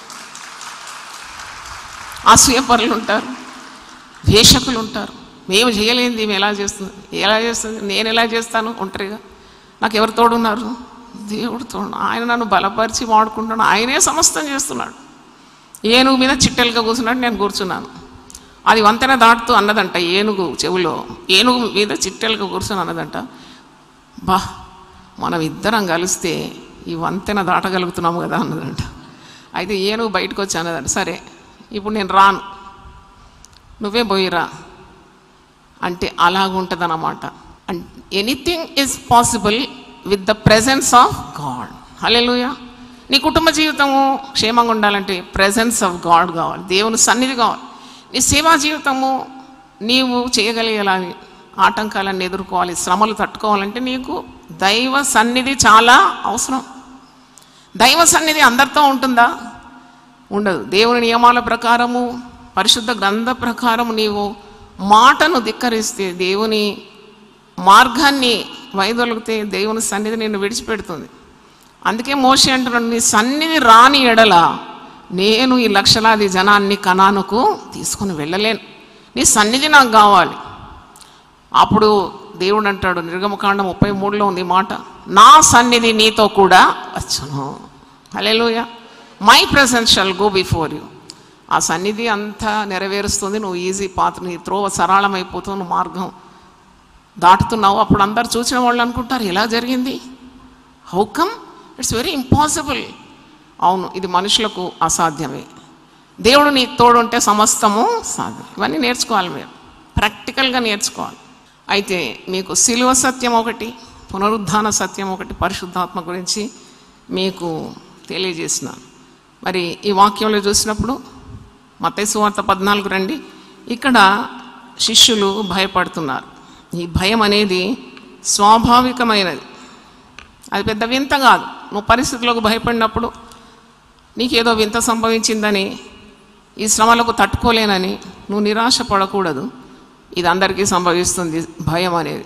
అసూయపరులు ఉంటారు, ద్వేషకులు ఉంటారు. మేము చేయలేనిది మేము ఎలా చేస్తుంది, నేను ఎలా చేస్తాను ఒంటరిగా, నాకు ఎవరు తోడున్నారు? దేవుడు తోడు. ఆయన నన్ను బలపరిచి వాడుకుంటున్నాడు. ఆయనే సమస్తం చేస్తున్నాడు. ఏనుగు మీద చిట్టెలుగా కూర్చున్నాడు, నేను కూర్చున్నాను. అది వంతెన దాటుతూ అన్నదంట ఏనుగు చెవులో, ఏనుగు మీద చిట్టెలుగా కూర్చొని అన్నదంట, బా మనం ఇద్దరం కలిస్తే ఈ వంతెన దాటగలుగుతున్నాము కదా అన్నదంట. అయితే ఏనుగు బయటకు వచ్చి అన్నదంట, సరే ఇప్పుడు నేను రాను, నువ్వే పోయిరా అంటే అలాగుంటుంది అన్నమాట. Anything is possible with the presence of God. Hallelujah. నీ కుటుంబ జీవితము క్షేమంగా ఉండాలంటే ప్రెజెన్స్ ఆఫ్ గాడ్ కావాలి, దేవుని సన్నిధి కావాలి. నీ సేవా జీవితము నీవు చేయగలిగేలాని ఆటంకాలన్నీ ఎదుర్కోవాలి, శ్రమలు తట్టుకోవాలంటే నీకు దైవ సన్నిధి చాలా అవసరం. దైవ సన్నిధి అందరితో ఉంటుందా? ఉండదు. దేవుని నియమాల ప్రకారము, పరిశుద్ధ గ్రంథ ప్రకారము నీవు మాటను ధిక్కరిస్తే, దేవుని మార్గాన్ని వైదొలిగితే దేవుని సన్నిధి నిన్ను విడిచిపెడుతుంది. అందుకే మోషే అంటున్నాడు, నీ సన్నిధి రాని ఎడల నేను ఈ లక్షలాది జనాన్ని కనానుకు తీసుకొని వెళ్ళలేను, నీ సన్నిధి నాకు కావాలి. అప్పుడు దేవుడు అంటాడు, నిర్గమకాండం 33లో ఉంది మాట, నా సన్నిధి నీతో కూడా వచ్చును. Hallelujah. My presence shall go before you. ఆ సన్నిధి అంతా నెరవేరుస్తుంది. నువ్వు ఈజీ పాత్, నీ త్రోవ సరళమైపోతుంది, నువ్వు మార్గం దాటుతున్నావు. అప్పుడు అందరు చూసిన వాళ్ళు అనుకుంటారు, ఎలా జరిగింది, how come, it's very impossible. అవును, ఇది మనుషులకు అసాధ్యమే. దేవుడు నీకు తోడుంటే సమస్తము సాధ్యం. ఇవన్నీ నేర్చుకోవాలి, మీరు ప్రాక్టికల్గా నేర్చుకోవాలి. అయితే మీకు శిలువ సత్యం ఒకటి, పునరుద్ధాన సత్యం ఒకటి, పరిశుద్ధాత్మ గురించి మీకు తెలియజేసినాను. మరి ఈ వాక్యంలో చూసినప్పుడు మత్తయి సువార్త 14 రండి. ఇక్కడ శిష్యులు భయపడుతున్నారు. ఈ భయం అనేది స్వాభావికమైనది, అది పెద్ద వింత కాదు. నువ్వు పరిస్థితులకు భయపడినప్పుడు నీకేదో వింత సంభవించిందని, ఈ శ్రమలకు తట్టుకోలేనని నువ్వు నిరాశ పడకూడదు. ఇది అందరికీ సంభవిస్తుంది. భయం అనేది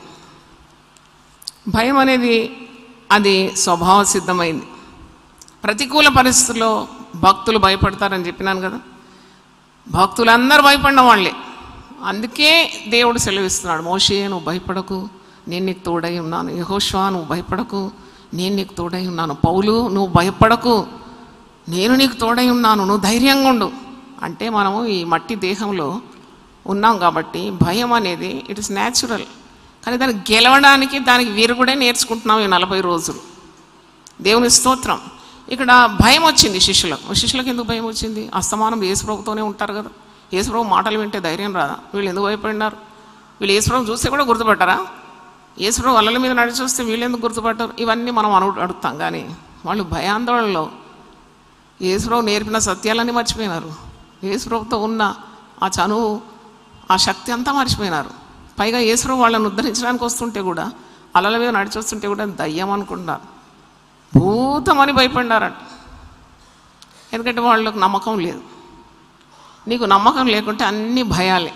అది స్వభావ సిద్ధమైంది. ప్రతికూల పరిస్థితుల్లో భక్తులు భయపడతారని చెప్పినాను కదా. భక్తులందరూ భయపడిన వాళ్ళే. అందుకే దేవుడు సెలవిస్తున్నాడు, మోషే నువ్వు భయపడకు, నేను నీకు తోడై ఉన్నాను. యెహోషువ నువ్వు భయపడకు, నేను నీకు తోడై ఉన్నాను. పౌలు నువ్వు భయపడకు, నేను నీకు తోడై ఉన్నాను, నువ్వు ధైర్యంగా ఉండు. అంటే మనము ఈ మట్టి దేహంలో ఉన్నాం కాబట్టి భయం అనేది ఇట్ ఇస్ న్యాచురల్. కానీ దాన్ని గెలవడానికి దానికి విరుగుడే నేర్చుకుంటున్నాం ఈ 40 రోజులు. దేవుని స్తోత్రం. ఇక్కడ భయం వచ్చింది శిష్యులకు. ఎందుకు భయం వచ్చింది? అస్తమానం యేసుప్రభుతోనే ఉంటారు కదా. యేసుప్రభు మాటలు వింటే ధైర్యం రాదా? వీళ్ళు ఎందుకు భయపడినారు? వీళ్ళు యేసుప్రభు చూస్తే కూడా గుర్తుపట్టారా? యేసుప్రభు అల్లల మీద నడిచి వస్తే వీళ్ళు ఎందుకు గుర్తుపట్టారు? ఇవన్నీ మనం అడుగుతాం. కానీ వాళ్ళు భయాందోళనలో యేసుప్రభు నేర్పిన సత్యాలన్నీ మర్చిపోయినారు. యేసుప్రభుతో ఉన్న ఆ చనువు, ఆ శక్తి అంతా మర్చిపోయినారు. పైగా యేసుప్రభు వాళ్ళని ఉద్ధరించడానికి వస్తుంటే కూడా, అలల మీద నడిచి వస్తుంటే కూడా దయ్యం అనుకుంటున్నారు, భూతమని భయపడినారంట. ఎందుకంటే వాళ్ళకు నమ్మకం లేదు. నీకు నమ్మకం లేకుంటే అన్ని భయాలే.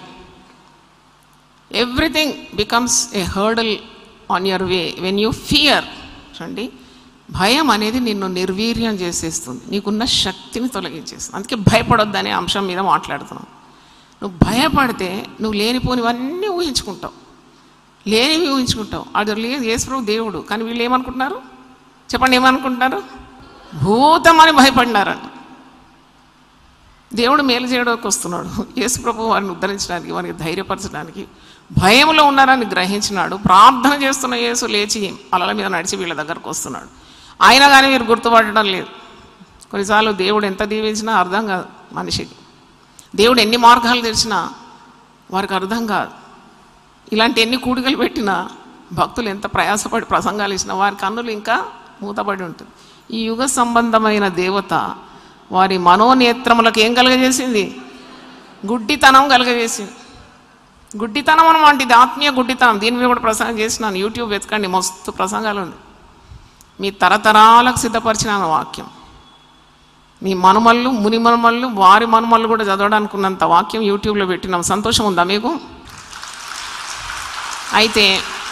Everything becomes a hurdle on your way when you fear. చూడండి, భయం అనేది నిన్ను నిర్వీర్యం చేసేస్తుంది, నీకున్న శక్తిని తొలగించేస్తుంది. అందుకే భయపడొద్దనే అంశం మీద మాట్లాడుతున్నాం. నువ్వు భయపడితే నువ్వు లేనిపోనివన్నీ ఊహించుకుంటావు, లేనివి ఊహించుకుంటావు. అది లేదు, యేసుప్రభు దేవుడు. కానీ వీళ్ళు ఏమనుకుంటున్నారు చెప్పండి? ఏమనుకుంటున్నారు? భూతమని భయపడినారంట. దేవుడు మేలు చేయడానికి వస్తున్నాడు. యేసుప్రభు వారిని ఉద్ధరించడానికి, వారికి ధైర్యపరచడానికి. భయంలో ఉన్నారని గ్రహించినాడు. ప్రార్థన చేస్తున్న యేసు లేచి అలల మీద నడిచి వీళ్ళ దగ్గరకు వస్తున్నాడు. అయినా కానీ మీరు గుర్తుపట్టడం లేదు. కొన్నిసార్లు దేవుడు ఎంత దీవించినా అర్థం కాదు మనిషికి. దేవుడు ఎన్ని మార్గాలు తెరిచినా వారికి అర్థం కాదు. ఇలాంటి ఎన్ని కూడికలు పెట్టినా, భక్తులు ఎంత ప్రయాసపడి ప్రసంగాలు ఇచ్చినా వారి కన్నులు ఇంకా మూతపడి ఉంటుంది. ఈ యుగ సంబంధమైన దేవత వారి మనోనేత్రములకు ఏం కలుగజేసింది? గుడ్డితనం కలుగజేసింది. గుడ్డితనం అనమాట, ఇది ఆత్మీయ గుడ్డితనం. దీని మీద కూడా ప్రసంగం చేసినాను, యూట్యూబ్ వెతకండి, మస్తు ప్రసంగాలు ఉంది. మీ తరతరాలకు సిద్ధపరిచిన వాక్యం. మీ మనుమళ్ళు, ముని మనుమళ్ళు, వారి మనుమళ్ళు కూడా చదవడానికి ఉన్నంత వాక్యం యూట్యూబ్లో పెట్టినాం. సంతోషం ఉందా మీకు? అయితే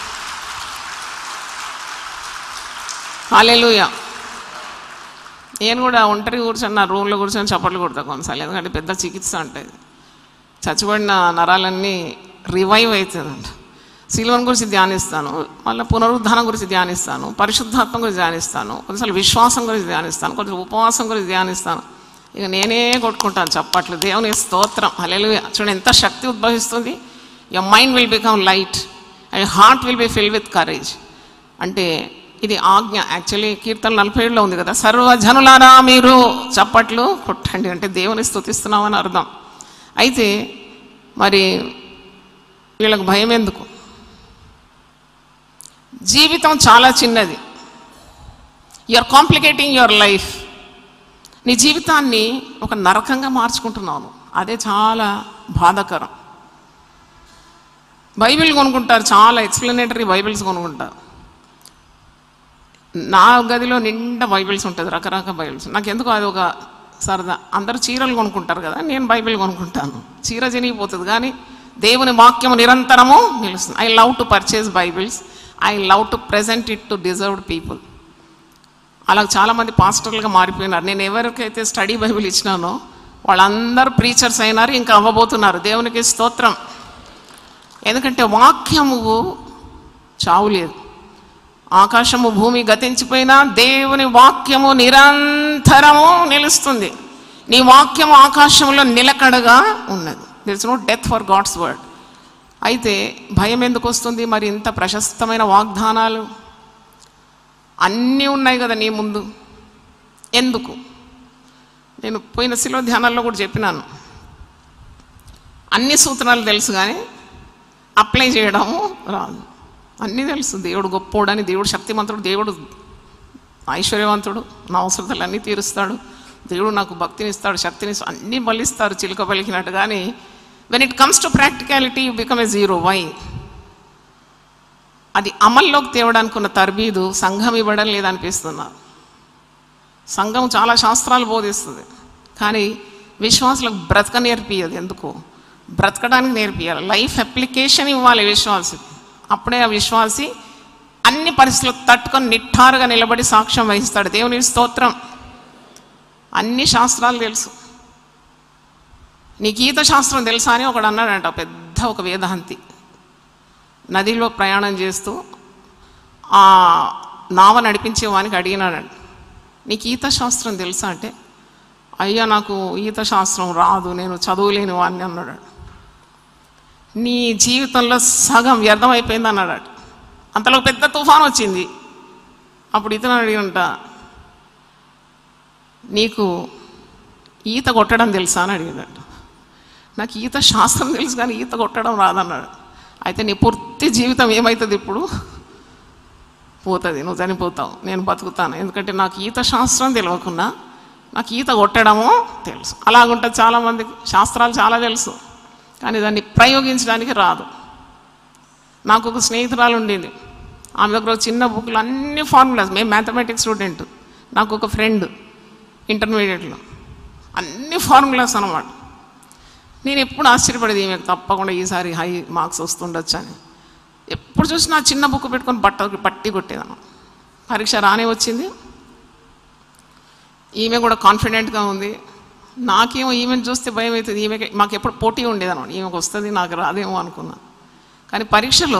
హల్లెలూయా. నేను కూడా ఒంటరి కూర్చొని నా రూమ్లో కూర్చొని చప్పట్లు కొడతా కొన్నిసార్లు. ఎందుకంటే పెద్ద చికిత్స ఉంటుంది. చచ్చిపడిన నరాలన్నీ రివైవ్ అవుతుందంట. శిలువను గురించి ధ్యానిస్తాను, మళ్ళీ పునరుద్ధానం గురించి ధ్యానిస్తాను, పరిశుద్ధాత్మ గురించి ధ్యానిస్తాను, కొన్నిసార్లు విశ్వాసం గురించి ధ్యానిస్తాను, కొంచెం ఉపవాసం గురించి ధ్యానిస్తాను. ఇక నేనే కొట్టుకుంటాను చప్పట్లు. దేవుని స్తోత్రం, హల్లెలూయా. చూడండి ఎంత శక్తి ఉద్భవిస్తుంది. Your mind will become light and heart will be filled with courage. అంటే ఇది ఆజ్ఞ. యాక్చువల్లీ కీర్తన 47లో ఉంది కదా, సర్వజనులారా మీరు చప్పట్లు కొట్టండి అంటే దేవుని స్తుతిస్తున్నామని అర్థం. అయితే మరి వీళ్ళకు భయం ఎందుకు? జీవితం చాలా చిన్నది. You are complicating your life. నీ జీవితాన్ని ఒక నరకంగా మార్చుకుంటున్నావు. అదే చాలా బాధాకరం. బైబిల్ కొనుక్కుంటారు, చాలా ఎక్స్ప్లెనేటరీ బైబిల్స్ కొనుక్కుంటారు. నా గదిలో నిండా బైబిల్స్ ఉంటుంది, రకరకాల బైబిల్స్. నాకు ఎందుకు అది ఒక సరదా. అందరూ చీరలు కొనుక్కుంటారు కదా, నేను బైబిల్ కొనుక్కుంటాను. చీర చినిగిపోతుంది కానీ దేవుని వాక్యం నిరంతరము నిలుస్తుంది. I love to purchase Bibles. I love to present it to deserved people. అలా చాలామంది పాస్టర్లుగా మారిపోయినారు. నేను ఎవరికైతే స్టడీ బైబిల్ ఇచ్చినానో వాళ్ళందరూ ప్రీచర్స్ అయినారు, ఇంకా అవ్వబోతున్నారు. దేవునికి స్తోత్రం. ఎందుకంటే వాక్యము చావు లేదు. ఆకాశము భూమి గతించిపోయినా దేవుని వాక్యము నిరంతరము నిలుస్తుంది. నీ వాక్యము ఆకాశంలో నిలకడగా ఉన్నది. There is no death for God's word. అయితే భయం ఎందుకు వస్తుంది? మరి ఇంత ప్రశస్తమైన వాగ్దానాలు అన్నీ ఉన్నాయి కదా నీ ముందు, ఎందుకు? నేను పోయిన శిలువ ధ్యానాల్లో కూడా చెప్పినాను, అన్ని సూత్రాలు తెలుసు కానీ అప్లై చేయడము రాదు. అన్నీ తెలుసు. దేవుడు గొప్పోడని, దేవుడు శక్తిమంతుడు, దేవుడు ఐశ్వర్యవంతుడు, నా అవసరతలన్నీ తీరుస్తాడు, దేవుడు నాకు భక్తిని ఇస్తాడు, శక్తిని అన్నీ బలిస్తారు చిలుక పలికినట్టు. కానీ when it comes to practicality you become a zero. Why? అది అమల్లోకి తేవడానికి ఉన్న తర్బీదు సంఘం ఇవ్వడం లేదనిపిస్తున్నారు. సంఘం చాలా శాస్త్రాలు బోధిస్తుంది కానీ విశ్వాసులకు బ్రతక నేర్పియదు. ఎందుకు? బ్రతకడానికి నేర్పియాలి. లైఫ్ అప్లికేషన్ ఇవ్వాలి విశ్వాసి. అప్పుడే ఆ విశ్వాసి అన్ని పరిస్థితులకు తట్టుకొని నిట్టారుగా నిలబడి సాక్ష్యం వహిస్తాడు. దేవుని స్తోత్రం. అన్ని శాస్త్రాలు తెలుసు. నీకు ఈత శాస్త్రం తెలుసా అని ఒకడు అన్నాడంట, పెద్ద ఒక వేదాంతి. నదిలో ప్రయాణం చేస్తూ ఆ నావ నడిపించే వానికి అడిగినాడంట, నీకు ఈత శాస్త్రం తెలుసా అంటే, అయ్యా నాకు ఈత శాస్త్రం రాదు, నేను చదువులేని వాడిని అన్నాడు. నీ జీవితంలో సగం వ్యర్థమైపోయింది అన్నాడు. అంతలో పెద్ద తుఫాన్ వచ్చింది. అప్పుడు ఇతను అడిగినంట, నీకు ఈత కొట్టడం తెలుసా అని అడిగాడు. నాకు ఈత శాస్త్రం తెలుసు కానీ ఈత కొట్టడం రాదన్నాడు. అయితే నీ పూర్తి జీవితం ఏమవుతుంది? ఇప్పుడు పోతుంది, నువ్వు చనిపోతావు, నేను బతుకుతాను. ఎందుకంటే నాకు ఈత శాస్త్రం తెలియకున్నా నాకు ఈత కొట్టడము తెలుసు. అలాగుంటుంది చాలామందికి. శాస్త్రాలు చాలా తెలుసు కానీ దాన్ని ప్రయోగించడానికి రాదు. నాకు ఒక స్నేహితురాలు ఉండేది, ఆమె దగ్గర ఒక చిన్న బుక్లో అన్ని ఫార్ములాస్. మేము మ్యాథమెటిక్స్ స్టూడెంట్, నాకు ఒక ఫ్రెండ్ ఇంటర్మీడియట్లో, అన్ని ఫార్ములాస్ అన్నమాట. నేను ఎప్పుడు ఆశ్చర్యపడేది, ఈమెకు తప్పకుండా ఈసారి హై మార్క్స్ వస్తుండొచ్చు అని. ఎప్పుడు చూసినా చిన్న బుక్ పెట్టుకొని పట్టి కొట్టేదాను. పరీక్ష రానే వచ్చింది. ఈమె కూడా కాన్ఫిడెంట్గా ఉంది. నాకేమో ఈమెను చూస్తే భయం అవుతుంది. ఈమెకి మాకు ఎప్పుడు పోటీ ఉండేదన్నమాట. ఈమెకు వస్తుంది, నాకు రాదేమో అనుకున్నాను. కానీ పరీక్షలో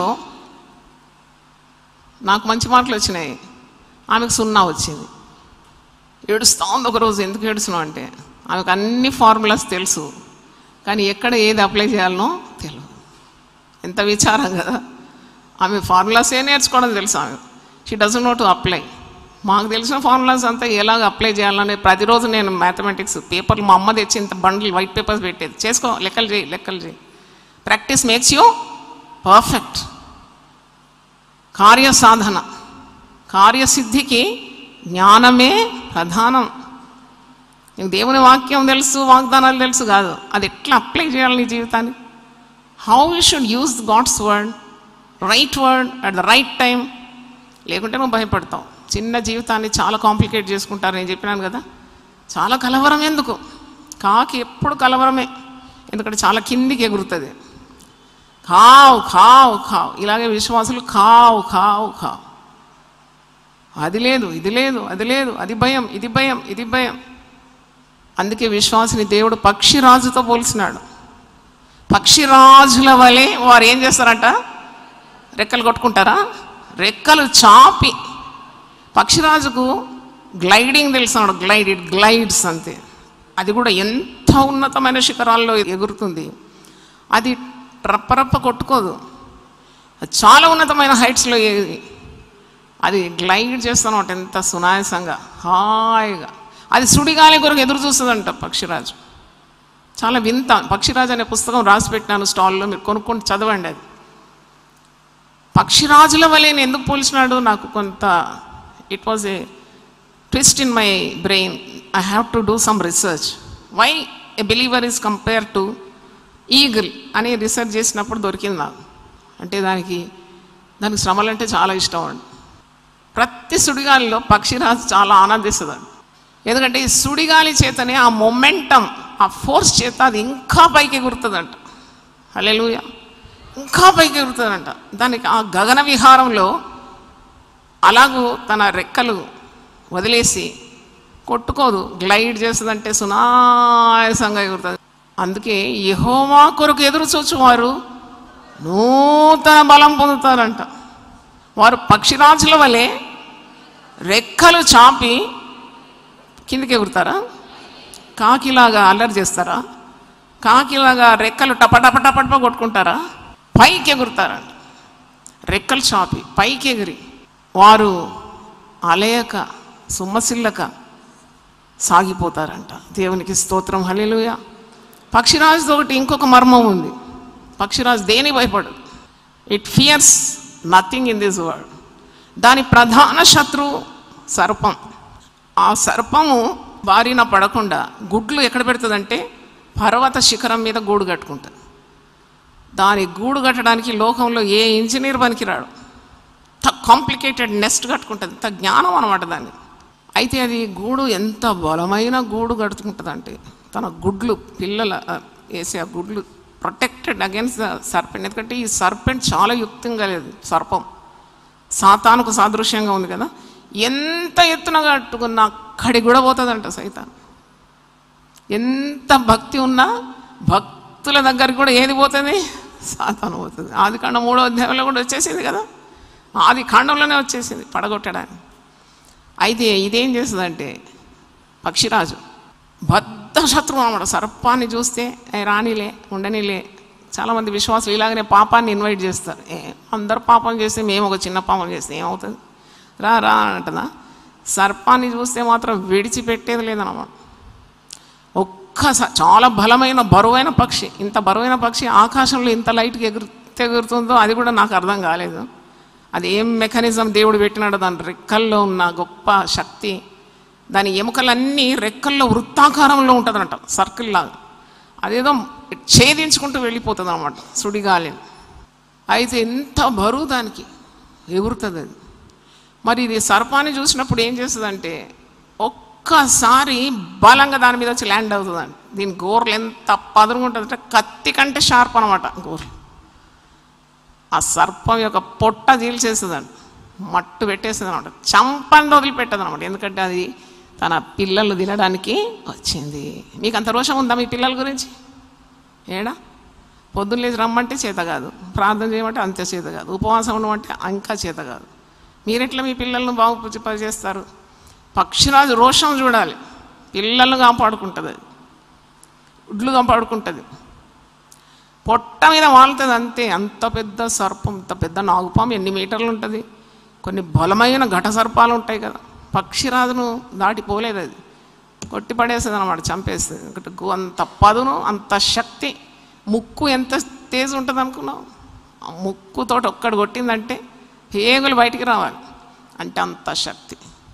నాకు మంచి మార్కులు వచ్చినాయి, ఆమెకు 0 వచ్చింది. ఏడుస్తూ ఉంది ఒకరోజు. ఎందుకు ఏడుస్తున్నావు అంటే, ఆమెకు అన్ని ఫార్ములాస్ తెలుసు కానీ ఎక్కడ ఏది అప్లై చేయాలనో తెలియదు. ఎంత విచారం కదా. ఆమె ఫార్ములాసే నేర్చుకోవడం తెలుసు ఆమె. She doesn't know to apply. మాకు తెలిసిన ఫార్ములాస్ అంతా ఎలాగ అప్లై చేయాలని ప్రతిరోజు నేను మ్యాథమెటిక్స్ పేపర్లు మా అమ్మ తెచ్చి ఇంత బండిల్ వైట్ పేపర్స్ పెట్టేది. చేసుకో, లెక్కలు చేయి, లెక్కలు చేయి. Practice makes you perfect. కార్యసాధన, కార్యసిద్ధికి జ్ఞానమే ప్రధానం. నీకు దేవుని వాక్యం తెలుసు, వాగ్దానాలు తెలుసు కాదు, అది ఎట్లా అప్లై చేయాలి నీ జీవితానికి. How you should use God's word, right word at the right time. లేకుంటే నువ్వు భయపడతావు. చిన్న జీవితాన్ని చాలా కాంప్లికేట్ చేసుకుంటారు. నేను చెప్పినాను కదా, చాలా కలవరం. ఎందుకు? కాకి ఎప్పుడు కలవరమే. ఎందుకంటే చాలా కిందికి ఎగురుతుంది. ఖావ్ ఖావ్ ఖావ్. ఇలాగే విశ్వాసులు ఖావ్ ఖావ్ ఖావ్. అది లేదు, ఇది లేదు, అది లేదు, అది భయం, ఇది భయం, ఇది భయం. అందుకే విశ్వాసిని దేవుడు పక్షిరాజుతో పోల్చినాడు. పక్షిరాజుల వలె వారు ఏం చేస్తారంట? రెక్కలు కొట్టుకుంటారా? రెక్కలు చాపి. పక్షిరాజుకు గ్లైడింగ్ తెలుసు. గ్లైడ్, ఇట్ గ్లైడ్స్ అంతే. అది కూడా ఎంత ఉన్నతమైన శిఖరాల్లో ఎగురుతుంది. అది రప్పరప్ప కొట్టుకోదు. అది చాలా ఉన్నతమైన హైట్స్లో అది గ్లైడ్ చేస్తానమాట. ఎంత సునాయాసంగా, హాయిగా. అది సుడిగాలి కొరకు ఎదురు చూస్తుందంట పక్షిరాజు. చాలా వింత. పక్షిరాజు అనే పుస్తకం రాసి పెట్టినాను స్టాల్లో, మీరు కొనుక్కొని చదవండి. అది పక్షిరాజుల వలె ఎందుకు పోల్చినాడు? నాకు కొంత it was a twist in my brain. I have to do some research. Why a believer is compare to eagle అని రీసెర్చ్ చేసినప్పుడు దొరికింది నాకు. అంటే దానికి శ్రమలు అంటే చాలా ఇష్టం అండి. ప్రతి సుడిగాలిలో పక్షిరాజు చాలా ఆనందిస్తుంది. ఎందుకంటే ఈ సుడిగాలి చేతనే, ఆ మొమెంటం, ఆ ఫోర్స్ చేత అది ఇంకా పైకి ఎగురుతుందంట. హల్లెలూయా. ఇంకా పైకి ఎగురుతుందంట. దానికి ఆ గగన విహారంలో అలాగూ తన రెక్కలు వదిలేసి కొట్టుకోదు, గ్లైడ్ చేస్తుందంటే సునాయాసంగా ఎగురుతుంది. అందుకే యెహోవా కొరకు ఎదురు చూచువారు నూతన బలం పొందుతారంట. వారు పక్షిరాజుల వలె రెక్కలు చాపి కిందికి ఎగురుతారా? కాకిలాగా అల్లరి చేస్తారా? కాకిలాగా రెక్కలు టపటపటపట కొట్టుకుంటారా? పైకి ఎగురుతారంట. రెక్కలు చాపి పైకి ఎగిరి వారు అలయక సుమ్మసిల్లక సాగిపోతారంట. దేవునికి స్తోత్రం, హల్లెలూయా. పక్షిరాజుతో ఒకటి ఇంకొక మర్మం ఉంది. పక్షిరాజు దేని భయపడు. It fears nothing in this world. దాని ప్రధాన శత్రువు సర్పం. ఆ సర్పము బారిన పడకుండా గుడ్లు ఎక్కడ పెడుతుందంటే పర్వత శిఖరం మీద గూడు కట్టుకుంటుంది. దాని గూడు కట్టడానికి లోకంలో ఏ ఇంజనీర్ పనికిరాడు. ఇంత కాంప్లికేటెడ్ నెస్ట్ కట్టుకుంటుంది. ఇంత జ్ఞానం అనమాట దాన్ని. అయితే అది గూడు ఎంత బలమైన గూడు కట్టుకుంటుంది అంటే తన గుడ్లు పిల్లల వేసే ఆ గుడ్లు ప్రొటెక్టెడ్ అగైన్స్ ద సర్పెంట్. ఎందుకంటే ఈ సర్పెంట్ చాలా యుక్తంగా లేదు. సర్పం సాతానుకు సాదృశ్యంగా ఉంది కదా. ఎంత ఎత్తున కట్టుకున్నా అక్కడికి కూడా పోతుందంట సైతాన్. ఎంత భక్తి ఉన్నా భక్తుల దగ్గరికి కూడా ఏది పోతుంది? సాతాను పోతుంది. ఆదికాండం 3వ అధ్యాయంలో కూడా వచ్చేసింది కదా. ఆది కాండంలోనే వచ్చేసింది పడగొట్టడానికి. అయితే ఇదేం చేస్తుందంటే పక్షిరాజు బద్ధ శత్రువు అన్నమాట. సర్పాన్ని చూస్తే రానిలే ఉండనిలే. చాలామంది విశ్వాసులు ఇలాగనే పాపాన్ని ఇన్వైట్ చేస్తారు. అందరు పాపం చేస్తే మేము ఒక చిన్న పాపం చేస్తే ఏమవుతుంది? రా రా అంటదా. సర్పాన్ని చూస్తే మాత్రం విడిచిపెట్టేది లేదన్నమాట. ఒక్కసారి చాలా బలమైన బరువైన పక్షి. ఇంత బరువైన పక్షి ఆకాశంలో ఇంత లైట్గా ఎగురుతుందో అది కూడా నాకు అర్థం కాలేదు. అది ఏం మెకానిజం దేవుడు పెట్టినాడో దాని రెక్కల్లో ఉన్న గొప్ప శక్తి. దాని ఎముకలన్నీ రెక్కల్లో వృత్తాకారంలో ఉంటుందంట, సర్కిల్ లాగా. అదేదో ఛేదించుకుంటూ వెళ్ళిపోతుంది అన్నమాట సుడిగాలిని. అయితే ఎంత బరువు దానికి ఎగురుతుంది అది. మరి ఇది సర్పాన్ని చూసినప్పుడు ఏం చేస్తుందంటే ఒక్కసారి బలంగా దాని మీద వచ్చి ల్యాండ్ అవుతుందండి. దీని గోర్లు ఎంత పదురుగా ఉంటుందంటే కత్తి కంటే షార్ప్ అనమాట గోర్లు. ఆ సర్పం యొక్క పొట్ట చీల్చేస్తుందండి, మట్టు పెట్టేస్తుంది అనమాట. చంపని వదిలిపెట్టదు అనమాట. ఎందుకంటే అది తన పిల్లలు తినడానికి వచ్చింది. మీకు అంత రోషం ఉందా మీ పిల్లల గురించి? ఏడా పొద్దున్న లేచి రమ్మంటే చేత కాదు, ప్రార్థన చేయమంటే అంతే చేత కాదు, ఉపవాసం ఉండమంటే ఇంకా చేత కాదు. మీరెట్లా మీ పిల్లలను బాగు చేస్తారు? పక్షిరాజు రోషం చూడాలి. పిల్లలను కాపాడుకుంటుంది, అది గుడ్లు కాపాడుకుంటుంది, పొట్ట మీద వాళ్తుంది అంతే. అంత పెద్ద సర్పం, అంత పెద్ద నాగుపాము ఎన్ని మీటర్లు ఉంటుంది. కొన్ని బలమైన ఘట సర్పాలు ఉంటాయి కదా. పక్షిరాజును దాటిపోలేదు, అది కొట్టి పడేస్తుంది అనమాట, చంపేస్తుంది. ఒకటి అంత పదును, అంత శక్తి. ముక్కు ఎంత తేజ్ ఉంటుంది అనుకున్నావు? ఆ ముక్కుతోటి ఒక్కడు కొట్టిందంటే పేగులు బయటికి రావాలి, అంటే అంత శక్తి.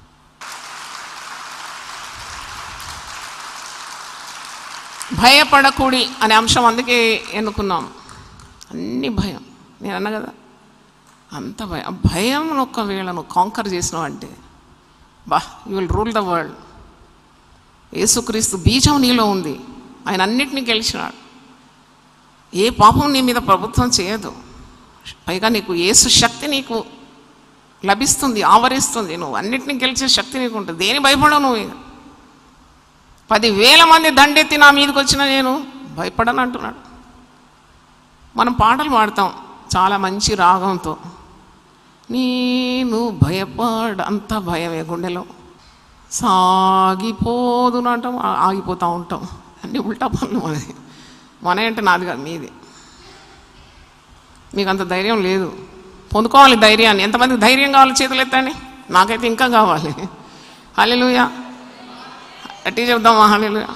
భయపడకూడి అనే అంశం అందుకే ఎన్నుకున్నాం. అన్ని భయం. నేను అన్నా కదా, అంత భయం. భయం ఒకవేళ నువ్వు కాంకర్ చేసినావు అంటే you will rule the world. Yesukristu బీజం నీలో ఉంది, ఆయన అన్నిటినీ గెలిచినాడు. ఏ పాపం నీ మీద ప్రభుత్వం చేయదు. పైగా నీకు యేసు శక్తి నీకు లభిస్తుంది, ఆవరిస్తుంది. నువ్వు అన్నిటినీ గెలిచే శక్తి నీకు ఉంటుంది. దేని భయపడవు నువ్వు. 10,000 మంది దండెత్తి నా మీదకి వచ్చినా నేను భయపడను అంటున్నాడు. మనం పాటలు పాడతాం చాలా మంచి రాగంతో. నేను భయపడ, అంత భయమే గుండెలో. సాగిపోదును అంటాం, ఆగిపోతూ ఉంటాం. అన్నీ ఉల్టా పనులు మనది. మన అంటే నాది కాదు, మీది. మీకు అంత ధైర్యం లేదు. పొందుకోవాలి ధైర్యాన్ని. ఎంతమందికి ధైర్యం కావాలి? చేతులు ఎత్తండి. నాకైతే ఇంకా కావాలి. హల్లెలూయా. గట్టి చెప్దామా? హల్లెలూయా.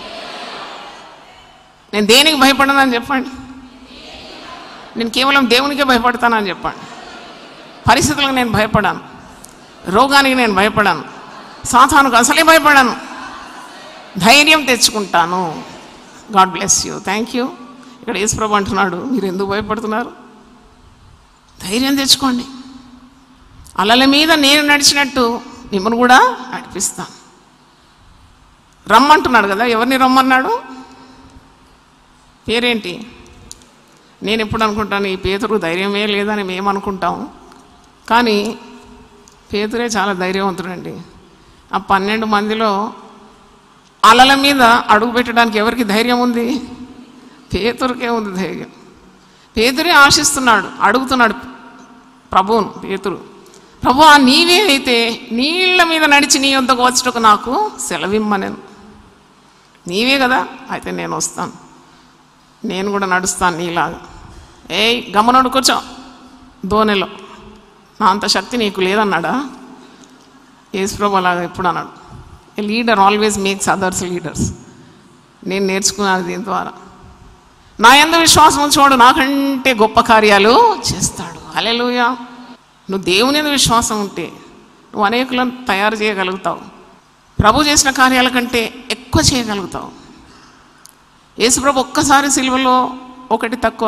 నేను దేనికి భయపడనని చెప్పండి. నేను కేవలం దేవునికే భయపడతానని చెప్పండి. పరిస్థితులకు నేను భయపడాను, రోగానికి నేను భయపడాను, సాతానుకు అసలే భయపడాను. ధైర్యం తెచ్చుకుంటాను. God bless you. Thank you. ఇక్కడ యేసుప్రభు అంటున్నాడు, మీరు ఎందుకు భయపడుతున్నారు? ధైర్యం తెచ్చుకోండి. అలల మీద నేను నడిచినట్టు మిమ్మల్ని కూడా నడిపిస్తాను. రమ్మంటున్నాడు కదా. ఎవరిని రమ్మన్నాడు? పేరేంటి? నేను ఎప్పుడు అనుకుంటాను ఈ పేతురు ధైర్యమే లేదని మేము అనుకుంటాం. కానీ పేతురే చాలా ధైర్యవంతుడండి. ఆ 12 మందిలో అలల మీద అడుగు పెట్టడానికి ఎవరికి ధైర్యం ఉంది? పేతురుకే ఉంది ధైర్యం. పేతురే ఆశిస్తున్నాడు, అడుగుతున్నాడు, ప్రభువును పేతురు, ప్రభువా నీవే అయితే నీళ్ళ మీద నడిచి నీ వద్దకు వచ్చటకు నాకు సెలవిమ్మనేను. నీవే కదా, అయితే నేను వస్తాను, నేను కూడా నడుస్తాను నీలాగా. ఏయ్ గమనుడు కూర్చో దోనెలో, నా అంత శక్తి నీకు లేదన్నాడా? యేసుప్రభు అలాగా ఎప్పుడు అన్నాడు? A leader always makes others leaders. నేను నేర్చుకున్నాను దీని ద్వారా. నా యందు విశ్వాసం చూడు, నాకంటే గొప్ప కార్యాలు చేస్తాడు. హల్లెలూయా. నువ్వు దేవుని యందు విశ్వాసం ఉంటే నువ్వు అనేకులను తయారు చేయగలుగుతావు. ప్రభు చేసిన కార్యాల కంటే ఎక్కువ చేయగలుగుతావు. యేసుప్రభు ఒక్కసారి సిలువలో ఒకటి తక్కువ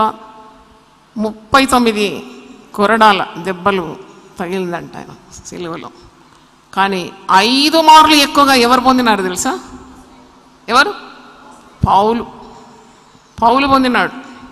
39 కొరడాల దెబ్బలు తగిలిందంట ఆయన సిలువలో. కానీ 5 మార్లు ఎక్కువగా ఎవరు పొందినారు తెలుసా? ఎవరు? పౌలు పొందినాడు.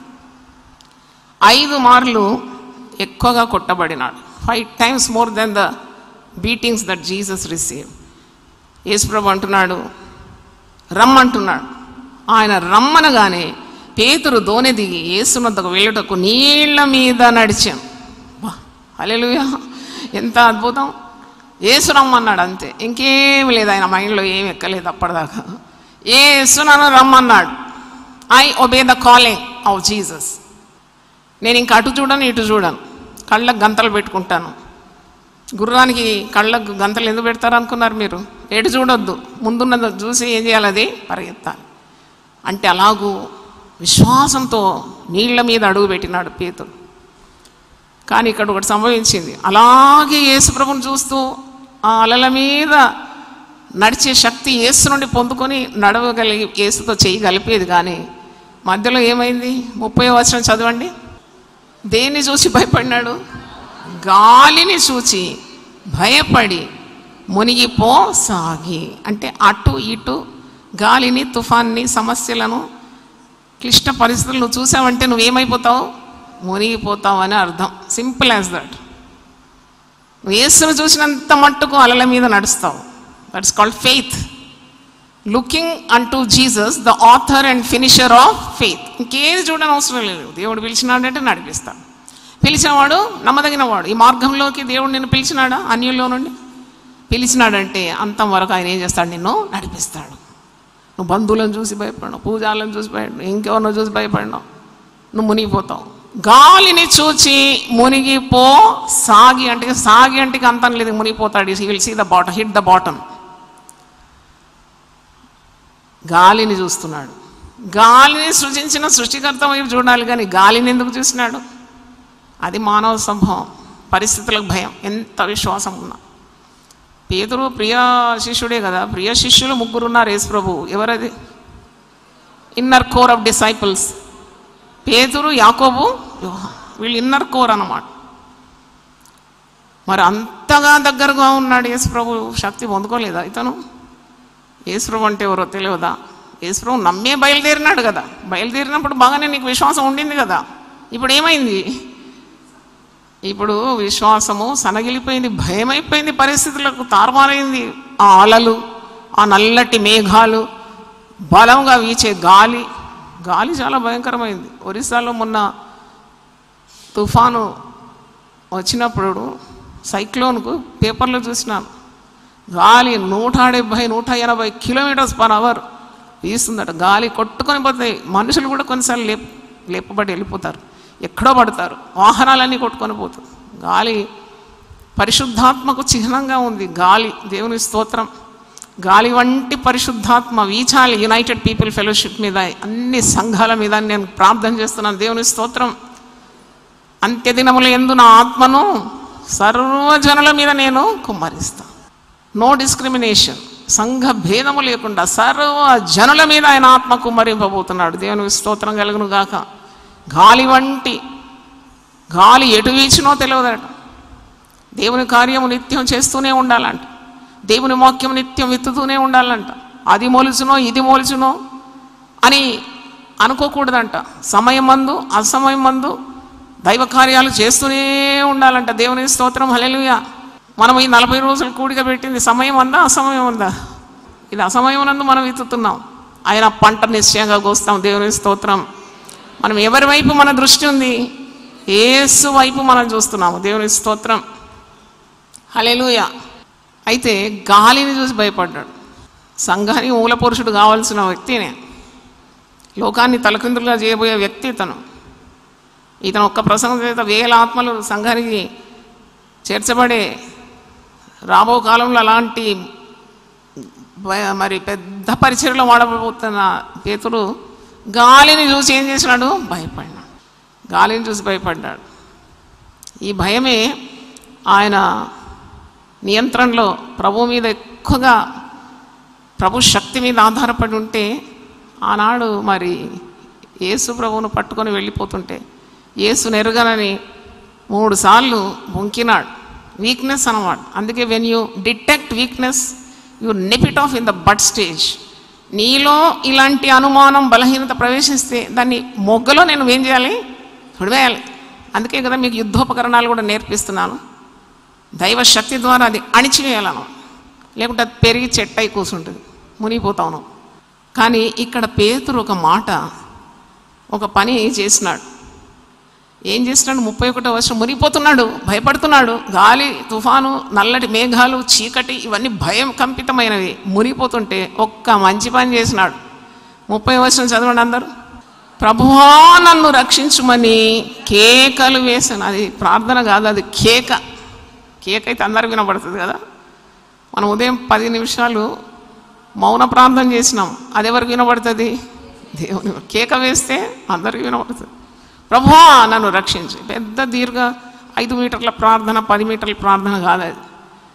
5 మార్లు ఎక్కువగా కొట్టబడినాడు. 5 times more than the beatings that Jesus received. యేసుప్రభు అంటున్నాడు రమ్మంటున్నాడు. ఆయన రమ్మనగానే పేతురు దోణి దిగి యేసునొద్దకు వెళ్ళుటకు నీళ్ల మీద నడిచాను. హల్లెలూయా, ఎంత అద్భుతం! యేసు రమ్మన్నాడు అంతే, ఇంకేం లేదు. ఆయన మైండ్లో ఏం ఎక్కలేదు అప్పటిదాకా. యేసు నన్ను రమ్మన్నాడు. I obey the calling of Jesus. నేను ఇంక అటు చూడను ఇటు చూడను, కళ్ళకు గంతలు పెట్టుకుంటాను. గుర్రానికి కళ్ళకు గంతలు ఎందుకు పెడతారు అనుకున్నారు మీరు? ఎటు చూడొద్దు, ముందున్నది చూసి ఏం చేయాలి, అది పరిగెత్తాలి. అంటే అలాగూ విశ్వాసంతో నీళ్ల మీద అడుగు పెట్టినాడు పేతురు. కానీ ఇక్కడ ఒకటి సంభవించింది. అలాగే యేసుప్రభుని చూస్తూ ఆ అలల మీద నడిచే శక్తి యేసు నుండి పొందుకొని నడవగలిగి యేసుతో చేయి కలిపేది. కానీ మధ్యలో ఏమైంది? 30వ వచనం చదవండి. దేన్ని చూసి భయపడినాడు? గాలిని చూచి భయపడి మునిగిపోసాగి. అంటే అటు ఇటు గాలిని, తుఫాన్ని, సమస్యలను, క్లిష్ట పరిస్థితులు నువ్వు చూసావంటే నువ్వేమైపోతావు? మునిగిపోతావు అని అర్థం. Simple as that. నువ్వు యేసును చూసినంత మట్టుకు అలల మీద నడుస్తావు. That's called faith. Looking unto Jesus the author and finisher of faith. ఇంకేది చూడని అవసరం లేదు. దేవుడు పిలిచినాడంటే నడిపిస్తాడు. పిలిచినవాడు నమ్మదగినవాడు. ఈ మార్గంలోకి దేవుడు నిన్ను పిలిచినాడా? అన్యుల్లో నుండి పిలిచినాడంటే అంతం వరకు ఆయన ఏం చేస్తాడు? నిన్ను నడిపిస్తాడు. నువ్వు బంధువులను చూసి భయపడినావు, పూజాలను చూసి భయపడినావు, ఇంకెవరినో చూసి భయపడినావు, నువ్వు మునిగిపోతావు. గాలిని చూచి మునిగిపో సాగి. అంటే సాగి అంటే అంతం లేదు, మునిగిపోతాడు. He will see the bottom, hit the bottom. గాలిని చూస్తున్నాడు. గాలిని సృజించిన సృష్టికర్త వైపు చూడాలి, కానీ గాలిని ఎందుకు చూసినాడు? అది మానవ సంభవం. పరిస్థితులకు భయం. ఎంత విశ్వాసం ఉన్నా. పేతురు ప్రియ శిష్యుడే కదా. ప్రియ శిష్యులు 3 ఉన్నారు యేసు ప్రభు. ఎవరది? Inner core of disciples. Peturu, Yakobu, యోహాను. వీళ్ళు ఇన్నర్ కోర్ అన్నమాట. మరి అంతగా దగ్గరగా ఉన్నాడు యేసు ప్రభు. శక్తి పొందుకోలేదా ఇతను? యేసు ప్రభు అంటే ఎవరో తెలియదా? యేసు ప్రభు నమ్మే బయలుదేరినాడు కదా. బయలుదేరినప్పుడు బాగానే నీకు విశ్వాసం ఉండింది కదా. ఇప్పుడు ఏమైంది? ఇప్పుడు విశ్వాసము సనగిలిపోయింది, భయమైపోయింది, పరిస్థితులకు తారుమారైంది. ఆ అలలు, ఆ నల్లటి మేఘాలు, బలంగా వీచే గాలి. గాలి చాలా భయంకరమైంది. ఒరిస్సాలో మొన్న తుఫాను వచ్చినప్పుడు సైక్లోన్కు పేపర్లో చూసినాను. గాలి 170-180 km/h వీస్తుందట. గాలి కొట్టుకొని పోతాయి. మనుషులు కూడా కొన్నిసార్లు లేపబడి వెళ్ళిపోతారు, ఎక్కడో పడతారు. వాహనాలన్నీ కొట్టుకొని పోతాయి. గాలి పరిశుద్ధాత్మకు చిహ్నంగా ఉంది. గాలి దేవుని స్తోత్రం. గాలి వంటి పరిశుద్ధాత్మ వీచాలి యునైటెడ్ పీపుల్ ఫెలోషిప్ మీద, అన్ని సంఘాల మీద. నేను ప్రార్థన చేస్తున్నాను, దేవుని స్తోత్రం. అంత్యదినముల యందు నా ఆత్మను సర్వజనుల మీద నేను కుమ్మరిస్తాను. No discrimination. సంఘ భేదము లేకుండా సర్వ జనుల మీద ఆయన ఆత్మ కుమ్మరింపబోతున్నాడు. దేవుని స్తోత్రం కలుగును గాక. గాలి వంటి గాలి ఎటు వీచినో తెలియదట. దేవుని కార్యము నిత్యం చేస్తూనే ఉండాలంట. దేవుని వాక్యం నిత్యం విత్తుతూనే ఉండాలంట. అది మొలుచునో ఇది మొలుచునో అని అనుకోకూడదంట. సమయం మందు అసమయం మందు దైవ కార్యాలు చేస్తూనే ఉండాలంట. దేవుని స్తోత్రం. హల్లెలూయా. మనం ఈ 40 రోజులు కూడిక పెట్టింది సమయం ఉందా అసమయం ఉందా? ఇది అసమయం నందు మనం విత్తుతున్నాం. ఆయన పంట నిశ్చయంగా కోస్తాం. దేవుని స్తోత్రం. మనం ఎవరి వైపు మన దృష్టి ఉంది? యేసు వైపు మనం చూస్తున్నాము. దేవుని స్తోత్రం, హల్లెలూయా. అయితే గాలిని చూసి భయపడ్డాడు. సంఘానికి మూల పురుషుడు కావాల్సిన వ్యక్తినే, లోకాన్ని తలకిందులుగా చేయబోయే వ్యక్తి ఇతను ఒక్క ప్రసంగం చేత 1000 ఆత్మలు సంఘానికి చేర్చబడే రాబో కాలంలో అలాంటి మరి పెద్ద పరిచర్యలో వాడబోతున్న పేతురు గాలిని చూసి ఏం చేసినాడు? భయపడినాడు. గాలిని చూసి భయపడ్డాడు. ఈ భయమే ఆయన నియంత్రణలో ప్రభు మీద ఎక్కువగా, ప్రభు శక్తి మీద ఆధారపడి ఉంటే ఆనాడు మరి యేసు ప్రభువును పట్టుకొని వెళ్ళిపోతుంటే యేసు నెరుగనని 3 సార్లు వొంకినాడు. వీక్నెస్ అన్నమాట. అందుకే when you detect weakness you nip it off in the bud stage. నీలో ఇలాంటి అనుమానం, బలహీనత ప్రవేశిస్తే దాన్ని మొగ్గలో నేను ఏం చేయాలి? విడివేయాలి. అందుకే కదా మీకు యుద్ధోపకరణాలు కూడా నేర్పిస్తున్నాను. దైవ శక్తి ద్వారా అది అణిచివేయాలను, లేకుంటే అది పెరిగి చెట్టై కూర్చుంటుంది, మునిగిపోతాను. కానీ ఇక్కడ పేతురు ఒక మాట, ఒక పని చేసినాడు. ఏం చేసినాడు? 31వ వచనం, మునిగిపోతున్నాడు, భయపడుతున్నాడు. గాలి, తుఫాను, నల్లటి మేఘాలు, చీకటి ఇవన్నీ భయం కంపితమైనవి. మునిగిపోతుంటే ఒక్క మంచి పని చేసినాడు. 30వ వచనం చదవండి అందరూ. ప్రభువా నన్ను రక్షించుమని కేకలు వేసాను. అది ప్రార్థన కాదు, అది కేక. కేక అయితే అందరికి వినపడుతుంది కదా. మనం ఉదయం 10 నిమిషాలు మౌన ప్రార్థన చేసినాం, అది ఎవరికి వినపడుతుంది? దేవుని. కేక వేస్తే అందరికీ వినపడుతుంది. ప్రభువా నన్ను రక్షించి. పెద్ద దీర్ఘ 5 మీటర్ల ప్రార్థన, 10 మీటర్ల ప్రార్థన కాదు అది.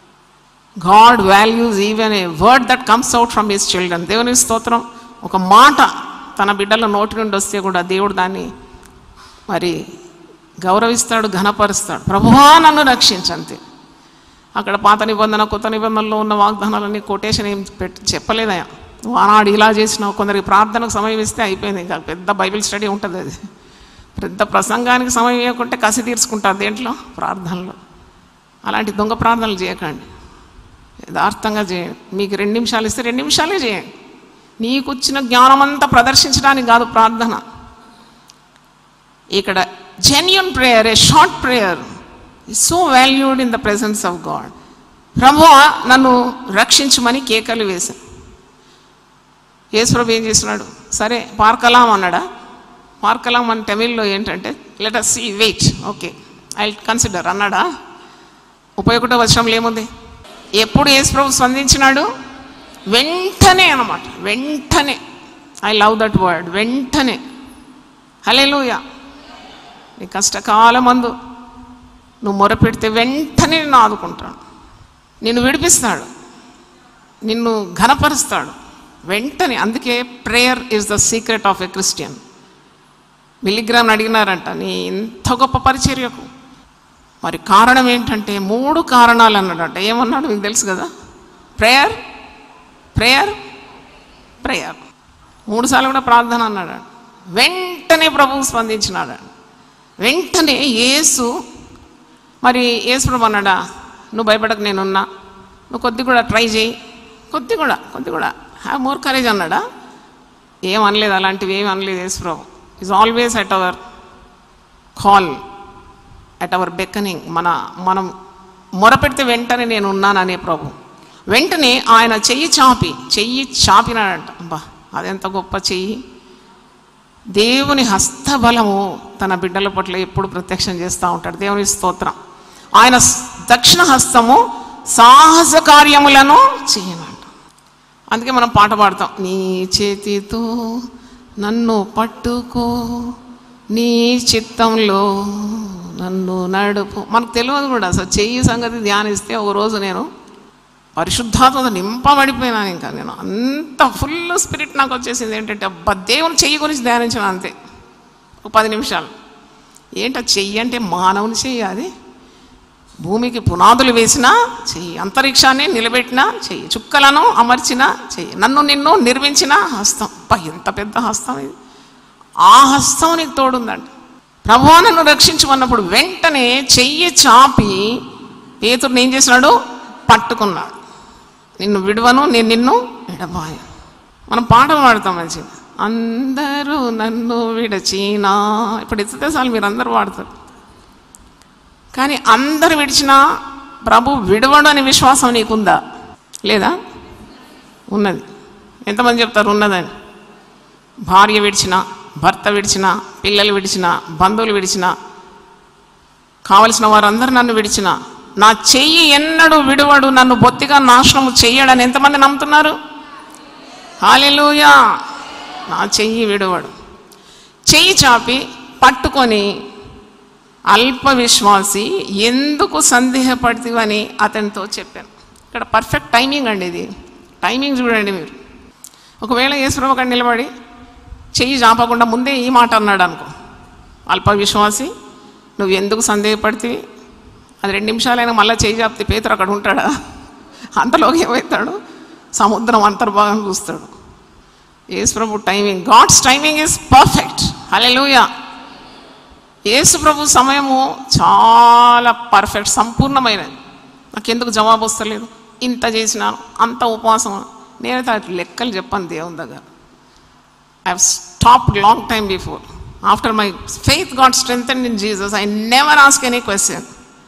God values even a word that comes out from his children. దేవుని స్తోత్రం. ఒక మాట తన బిడ్డల నోటి నుండి వస్తే కూడా దేవుడు దాన్ని మరి గౌరవిస్తాడు, ఘనపరుస్తాడు. ప్రభువా నన్ను రక్షించంతే. అక్కడ పాత నిబంధన, కొత్త నిబంధనలో ఉన్న వాగ్దానాలన్నీ కొటేషన్ ఏం చెప్పలేదయా. నువ్వు ఆనాడు ఇలా చేసినావు. కొందరికి ప్రార్థనకు సమయం ఇస్తే అయిపోయింది, ఇంకా పెద్ద బైబిల్ స్టడీ ఉంటుంది. అది పెద్ద ప్రసంగానికి సమయం ఇవ్వకుంటే కసి తీర్చుకుంటారు దేంట్లో? ప్రార్థనలో. అలాంటి దొంగ ప్రార్థనలు చేయకండి, యథార్థంగా చేయండి. మీకు 2 నిమిషాలు ఇస్తే 2 నిమిషాలే చేయండి. నీకు వచ్చిన జ్ఞానం అంతా ప్రదర్శించడానికి కాదు ప్రార్థన. ఇక్కడ genuine prayer, a short prayer is so valued in the presence of God. ప్రభువా నన్ను రక్షించుమని కేకలు వేశాను. యేసు ప్రభు ఏం చేస్తున్నాడు? సరే పార్కలాం అన్నాడా? పార్కలాం అని తమిళ్లో ఏంటంటే let us see, wait, okay, I consider అన్నాడా? 31వ వచనంలో ఏముంది? ఎప్పుడు యేసు ప్రభు స్పందించినాడు? వెంటనే అన్నమాట. వెంటనే. ఐ లవ్ దట్ వర్డ్, వెంటనే. హల్లెలూయా. నీ కష్టకాలమందు నువ్వు మొరపెడితే వెంటనే నిన్ను ఆదుకుంటాడు, నిన్ను విడిపిస్తాడు, నిన్ను ఘనపరుస్తాడు వెంటనే. అందుకే prayer is the secret of a Christian. బిల్లీగ్రామ్ని అడిగినారంట, నీ ఇంత గొప్ప పరిచర్యకు మరి కారణం ఏంటంటే 3 కారణాలు అన్నాడంట. ఏమన్నాడు మీకు తెలుసు కదా? Prayer, prayer, prayer. 3 సార్లు కూడా ప్రార్థన అన్నాడు. వెంటనే ప్రభువు స్పందించినాడు. వెంటనే యేసు మరి యేసు ప్రభు అన్నాడా, నువ్వు భయపడక నేనున్నా, నువ్వు కొద్ది కూడా ట్రై చేయి, కొద్ది కూడా హ్యావ్ మోర్ కరేజ్ అన్నాడా? ఏం అనలేదు, అలాంటివి ఏమి అనలేదు. యేసు ప్రభు is always at our call, at our beckoning. మనం మొరపెడితే వెంటనే నేను ఉన్నాననే ప్రభు. వెంటనే ఆయన చెయ్యి చాపినాడంట. అబ్బా, అదెంత గొప్ప చెయ్యి! దేవుని హస్తబలము తన బిడ్డల పట్ల ఎప్పుడు ప్రత్యక్షం చేస్తూ ఉంటాడు. దేవుని స్తోత్రం. ఆయన దక్షిణ హస్తము సాహస కార్యములను చేయనంట. అందుకే మనం పాట పాడతాం, నీ చేతితో నన్ను పట్టుకో, నీ చిత్తంలో నన్ను నడుపు. మనకు తెలియదు కూడా అసలు చెయ్యి సంగతి ధ్యానిస్తే. ఒకరోజు నేను పరిశుద్ధాత్మతో నింపబడిపోయినాను. ఇంకా నేను అంత ఫుల్ స్పిరిట్ నాకు వచ్చేసింది. ఏంటంటే అబ్బా, దేవుని చెయ్యి గురించి ధ్యానించిన అంతే ఒక 10 నిమిషాలు. ఏంటి చెయ్యి అంటే? మానవుని చెయ్యి. అది భూమికి పునాదులు వేసిన చెయ్యి, అంతరిక్షాన్ని నిలబెట్టిన చెయ్యి, చుక్కలను అమర్చిన చెయ్యి, నన్ను నిన్ను నిర్మించిన హస్తం. అబ్బా, ఎంత పెద్ద హస్తం ఇది! ఆ హస్తం నీకు తోడుందంట. ప్రభువా నన్ను రక్షించమన్నప్పుడు వెంటనే చెయ్యి చాపి పేతురుని ఏం చేసినాడు? పట్టుకున్నాడు. నిన్ను విడువను, నేను నిన్ను విడబాయను. మనం పాట పాడతాం మంచిగా, అందరూ నన్ను విడచీనా. ఇప్పుడు ఎత్తితే చాలు మీరు అందరూ పాడతారు. కానీ అందరు విడిచినా ప్రభు విడవడు అనే విశ్వాసం నీకుందా? లేదా? ఉన్నది. ఎంతమంది చెప్తారు ఉన్నదని? భార్య విడిచినా, భర్త విడిచినా, పిల్లలు విడిచినా, బంధువులు విడిచినా, కావలసిన వారందరూ నన్ను విడిచినా నా చెయ్యి ఎన్నడూ విడువడు, నన్ను బొత్తిగా నాశనం చెయ్యడని ఎంతమంది నమ్ముతున్నారు? హల్లెలూయా. నా చెయ్యి విడువడు. చెయ్యి చాపి పట్టుకొని అల్ప విశ్వాసి ఎందుకు సందేహపడుతీవని అతనితో చెప్పాను. ఇక్కడ పర్ఫెక్ట్ టైమింగ్ అండి ఇది. టైమింగ్ చూడండి మీరు. ఒకవేళ యేసుప్రభు అక్కడ నిలబడి చెయ్యి చాపకుండా ముందే ఈ మాట అన్నాడు అనుకో, అల్ప విశ్వాసి నువ్వు ఎందుకు సందేహపడితే, అది 2 నిమిషాలైనా మళ్ళీ చెయ్యి చాపితే పేతురు అక్కడ ఉంటాడా? అంతలోకి ఏమవుతాడు? సముద్రం అంతర్భాగం చూస్తాడు. యేసుప్రభు timing, God's timing is perfect. Hallelujah. యేసుప్రభు సమయము చాలా పర్ఫెక్ట్, సంపూర్ణమైనది. నాకెందుకు జవాబు వస్తలేదు? ఇంత చేసినాను, అంత ఉపవాసం. నేనైతే అట్లా లెక్కలు చెప్పాను దేవుని దగ్గర. I have stopped long time before. After my faith got strengthened in Jesus, I never ask any question.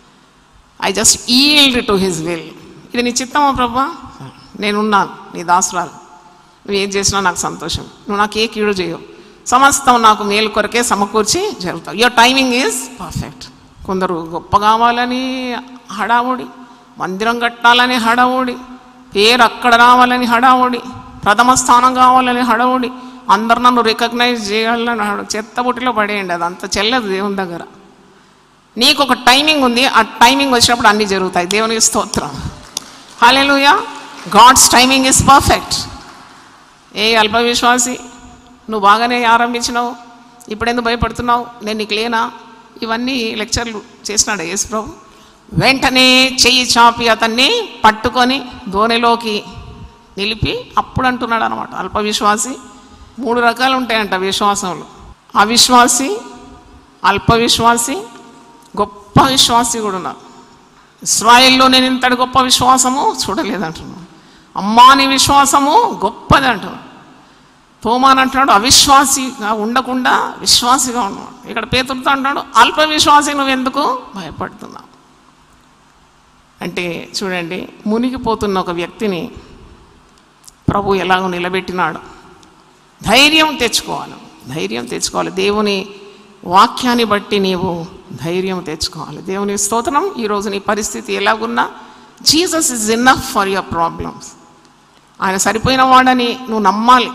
I just yield to his will. ఇది నీ చిత్తమా ప్రభా? నేనున్నాను, నీ దాసురాలు. నువ్వు ఏం చేసినా నాకు సంతోషం. నువ్వు నాకు ఏ కీడు చేయవు. సమస్తం నాకు మేలు కొరకే సమకూర్చి జరుగుతావు. Your timing is perfect. కొందరు గొప్ప కావాలని హడావుడి, మందిరం కట్టాలని హడావుడి, పేరు అక్కడ రావాలని హడావుడి, ప్రథమ స్థానం కావాలని హడావుడి, అందరు నన్ను రికగ్నైజ్ చేయాలని చెత్తబుట్టిలో పడేయండి. అది అంత చెల్లదు దేవుని దగ్గర. నీకు ఒక టైమింగ్ ఉంది. ఆ టైమింగ్ వచ్చినప్పుడు అన్నీ జరుగుతాయి. దేవునికి స్తోత్రం. Hallelujah. God's timing is perfect. ఏ అల్ప విశ్వాసి, నువ్వు బాగానే ఆరంభించినావు, ఇప్పుడెందుకు భయపడుతున్నావు? నేను నీకు లేనా? ఇవన్నీ లెక్చర్లు చేసినాడు యేసుప్రభు. వెంటనే చెయ్యి చాపి అతన్ని పట్టుకొని దోణిలోకి నిలిపి అప్పుడు అంటున్నాడు అనమాట, అల్ప విశ్వాసి. 3 రకాలు ఉంటాయంట విశ్వాసంలో. అవిశ్వాసి, అల్ప విశ్వాసి, గొప్ప విశ్వాసి కూడా ఉన్నారు. ఇశ్రాయేల్లో నేను ఇంతటి గొప్ప విశ్వాసము చూడలేదంటున్నాను. అమ్మాని విశ్వాసము గొప్పది అంటున్నాడు. తోమాన్ అంటున్నాడు అవిశ్వాసిగా ఉండకుండా విశ్వాసిగా ఉన్నాడు. ఇక్కడ పేతురుతో అంటున్నాడు అల్ప విశ్వాసి నువ్వు ఎందుకు భయపడుతున్నావు అంటే. చూడండి, మునిగిపోతున్న ఒక వ్యక్తిని ప్రభు ఎలాగో నిలబెట్టినాడు. ధైర్యం తెచ్చుకోవాలి, ధైర్యం తెచ్చుకోవాలి. దేవుని వాక్యాన్ని బట్టి నీవు ధైర్యం తెచ్చుకోవాలి. దేవుని స్తోత్రం. ఈరోజు నీ పరిస్థితి ఎలాగున్నా Jesus is enough for your problems. ఆయన సరిపోయిన వాడని నువ్వు నమ్మాలి.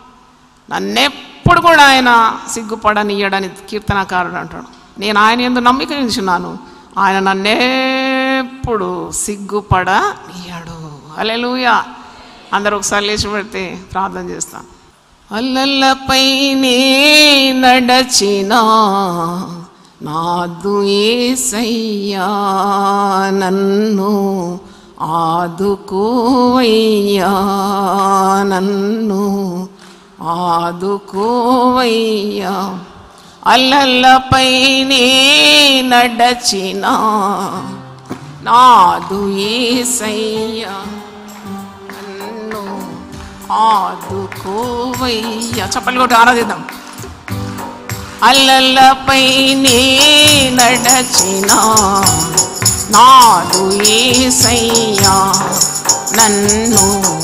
నన్నెప్పుడు కూడా ఆయన సిగ్గుపడనియ్యడని కీర్తనకారుడు అంటాడు. నేను ఆయన యందు నమ్మిక ఉంచున్నాను, ఆయన నన్నెప్పుడు సిగ్గుపడనియ్యడు. హల్లెలూయా. అందరూ ఒకసారి లేచి పెడితే ప్రార్థన చేస్తాం. అల్లల్లపైనే నడచినా నాదు యేసయ్యా, నన్ను ఆదుకోవయ్యా, నన్ను ఆదుకోవయ్యా. అల్లల్లపైనే నడచినా నాదు యేసయ్యా, నన్ను ఆదుకోవయ్యా. చప్పలు కొట్టి ఆరాధిద్దాం. అల్లల్లపైనే నడచినా నాదు యేసయ్యా, నన్ను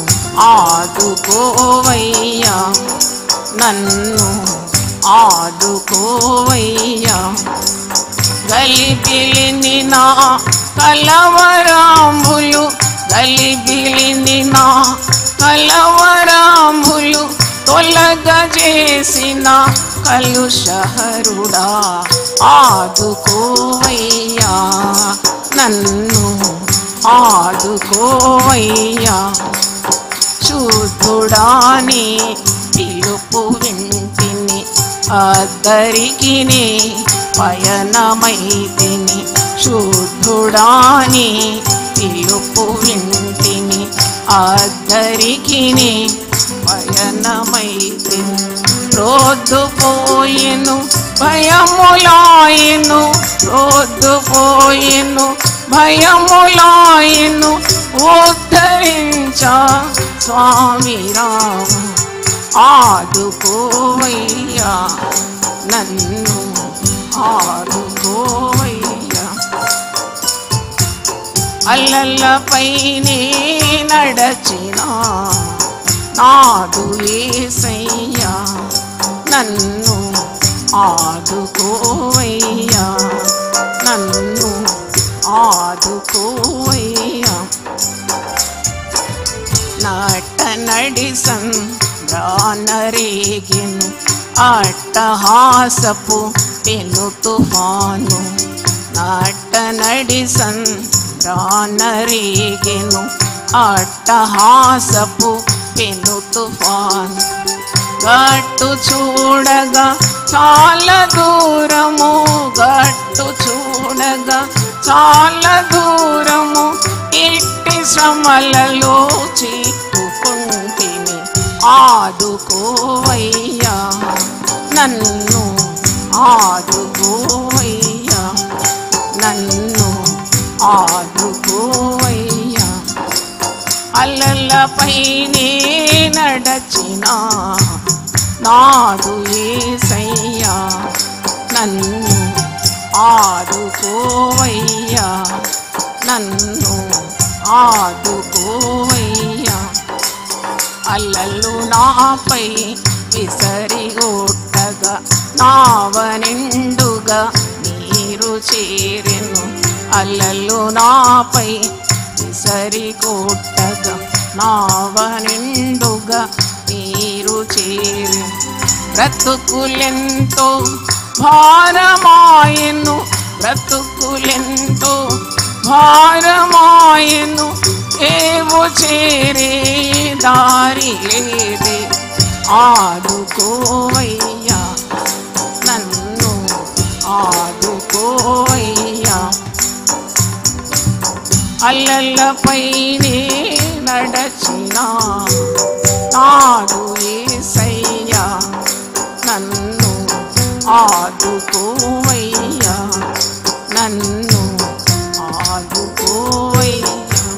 ఆదుకోవయ్యా, నన్ను ఆదుకోవయ్యా. గలిబిలిని నా కలవరాములు, గలిబిలిని నా కలవరాములు తొలగజేసిన కలుషహరుడా, ఆదుకోవయ్యా, నన్ను ఆదుకోవయ్యా. శుద్ధుడాని పిలుపు వింటిని, అద్దరికిని పయనమైతిని. శుద్ధుడాని పిలుపు వింటిని, అద్దరికిని పయనమైతిని. రొద్దుపోయెను భయములాయెను, రొద్దుపోయెను భయములాయెను. ఉద్ధరించా స్వామి రామ, ఆదుకోవయ్యా, నన్ను ఆదుకోవయ్యా. అల్లలపైనే నడచిన నాదు యేసయ్యా, నన్ను ఆదుకోవయ్యా, నన్ను ఆదుకోవయ్యా. నట నడిసం రానరేగెను అట్టహాసపు పెను తుఫాను, నట నడిసం రానరేగెను అట్టహాసపు పెను తుఫాను. గట్టు చూడగా చాలా దూరము, గట్టు చూడగా చాలా దూరము, ఇట్టి శ్రమలలో చిక్కుకుంటిని ఆదుకోవయ్యా, నన్ను ఆదుకోవయ్యా, నన్ను ఆదుకోవయ్యా. అల్లలపైనే నడచిన నాదు యేసయ్యా, నన్ను ఆదుకోవయ్యా, నన్ను ఆదుకోవయ్యా. అల్లలు నాపై విసరిగొట్టగా నావ నిండుగా నీరు చేరెను, అల్లలు నాపై విసరిగొట్టగా నావ నిండుగా నీరు చేరెను. బ్రతుకులెంతో భారమాయెను, బ్రతుకులెంతో భారమాయెను, ఏవో చేరే దారి లేదే, ఆదుకోవయ్యా, నన్ను ఆదుకోవయ్యా. అల్లలపైనే నడచిన నాదు యేసయ్యా, నన్ను ఆదుకోవయ్యా, నన్ను ఆదుకోవయ్యా.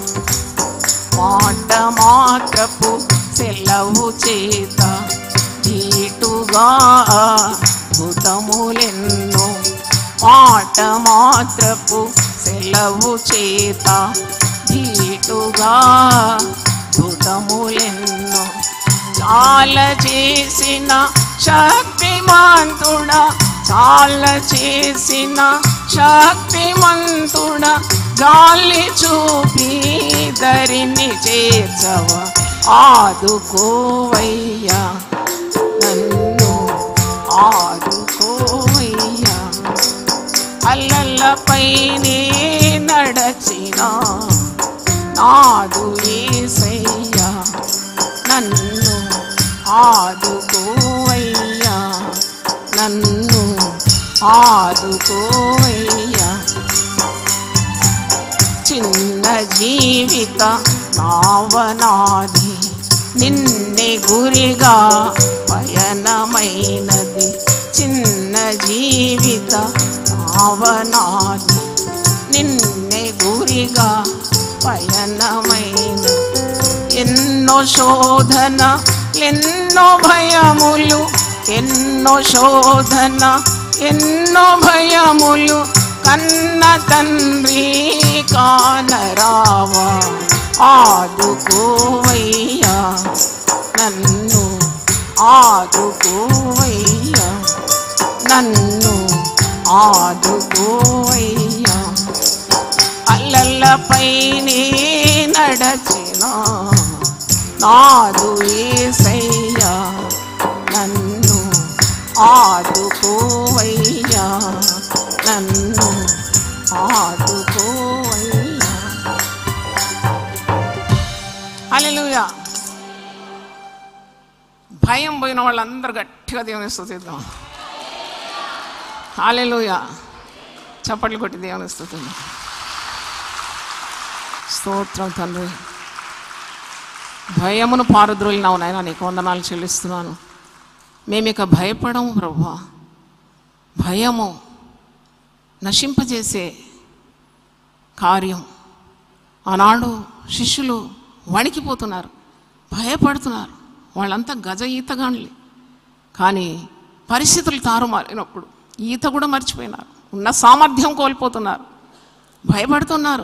మాట మాత్రపు సెలవు చేత ధీటుగా అద్భుతములెన్నో, మాట మాత్రపు సెలవు చేత ధీటుగా అద్భుతములెన్నో. చాలా చేసిన శక్తిమంతుడా, చాలా చేసిన శక్తిమంతుడా, గాలి చూపి దరిని చేర్చవ, ఆదుకోవయ్యా, నన్ను ఆదుకోవయ్యా. అల్లలపైనే నడచిన నాదు యేసయ్యా, నన్ను ఆదుకోవయ్యా, నన్ను ఆదుకోవయ్యా. చిన్న జీవిత నావనాది, నిన్నే గురిగా పయనమైనది, చిన్న జీవిత నావనాది, నిన్నే గురిగా పయనమైనది. ఎన్నో శోధన ఎన్నో భయములు, ఎన్నో శోధన ఎన్నో భయములు, కన్న తండ్రి కానరావా, ఆదుకోవయ్యా, నన్ను ఆదుకోవయ్యా, నన్ను ఆదుకోవయ్యా. అల్లలపైనే నడచిన నాదు యేసయ్యా, నన్ను ఆదుకోవయ్యా, నన్ను ఆదుకోవయ్యా. హల్లెలూయా. భయం పోయిన వాళ్ళందరూ గట్టిగా దేవుని స్తుతిద్దాం. హల్లెలూయా. చప్పట్లు కొట్టి దేవుని స్తుతిద్దాం. స్తోత్రం తండ్రి. భయమును పారద్రోలినావు నాయనా, నీకు వందనాలు చెల్లిస్తున్నాను. మేమిక భయపడము ప్రభువా. భయము నశింపజేసే కార్యం. ఆనాడు శిష్యులు వణికిపోతున్నారు, భయపడుతున్నారు. వాళ్ళంతా గజ ఈతగాండ్లే. కానీ పరిస్థితులు తారుమారినప్పుడు ఈత కూడా మర్చిపోయినారు, ఉన్న సామర్థ్యం కోల్పోతున్నారు, భయపడుతున్నారు.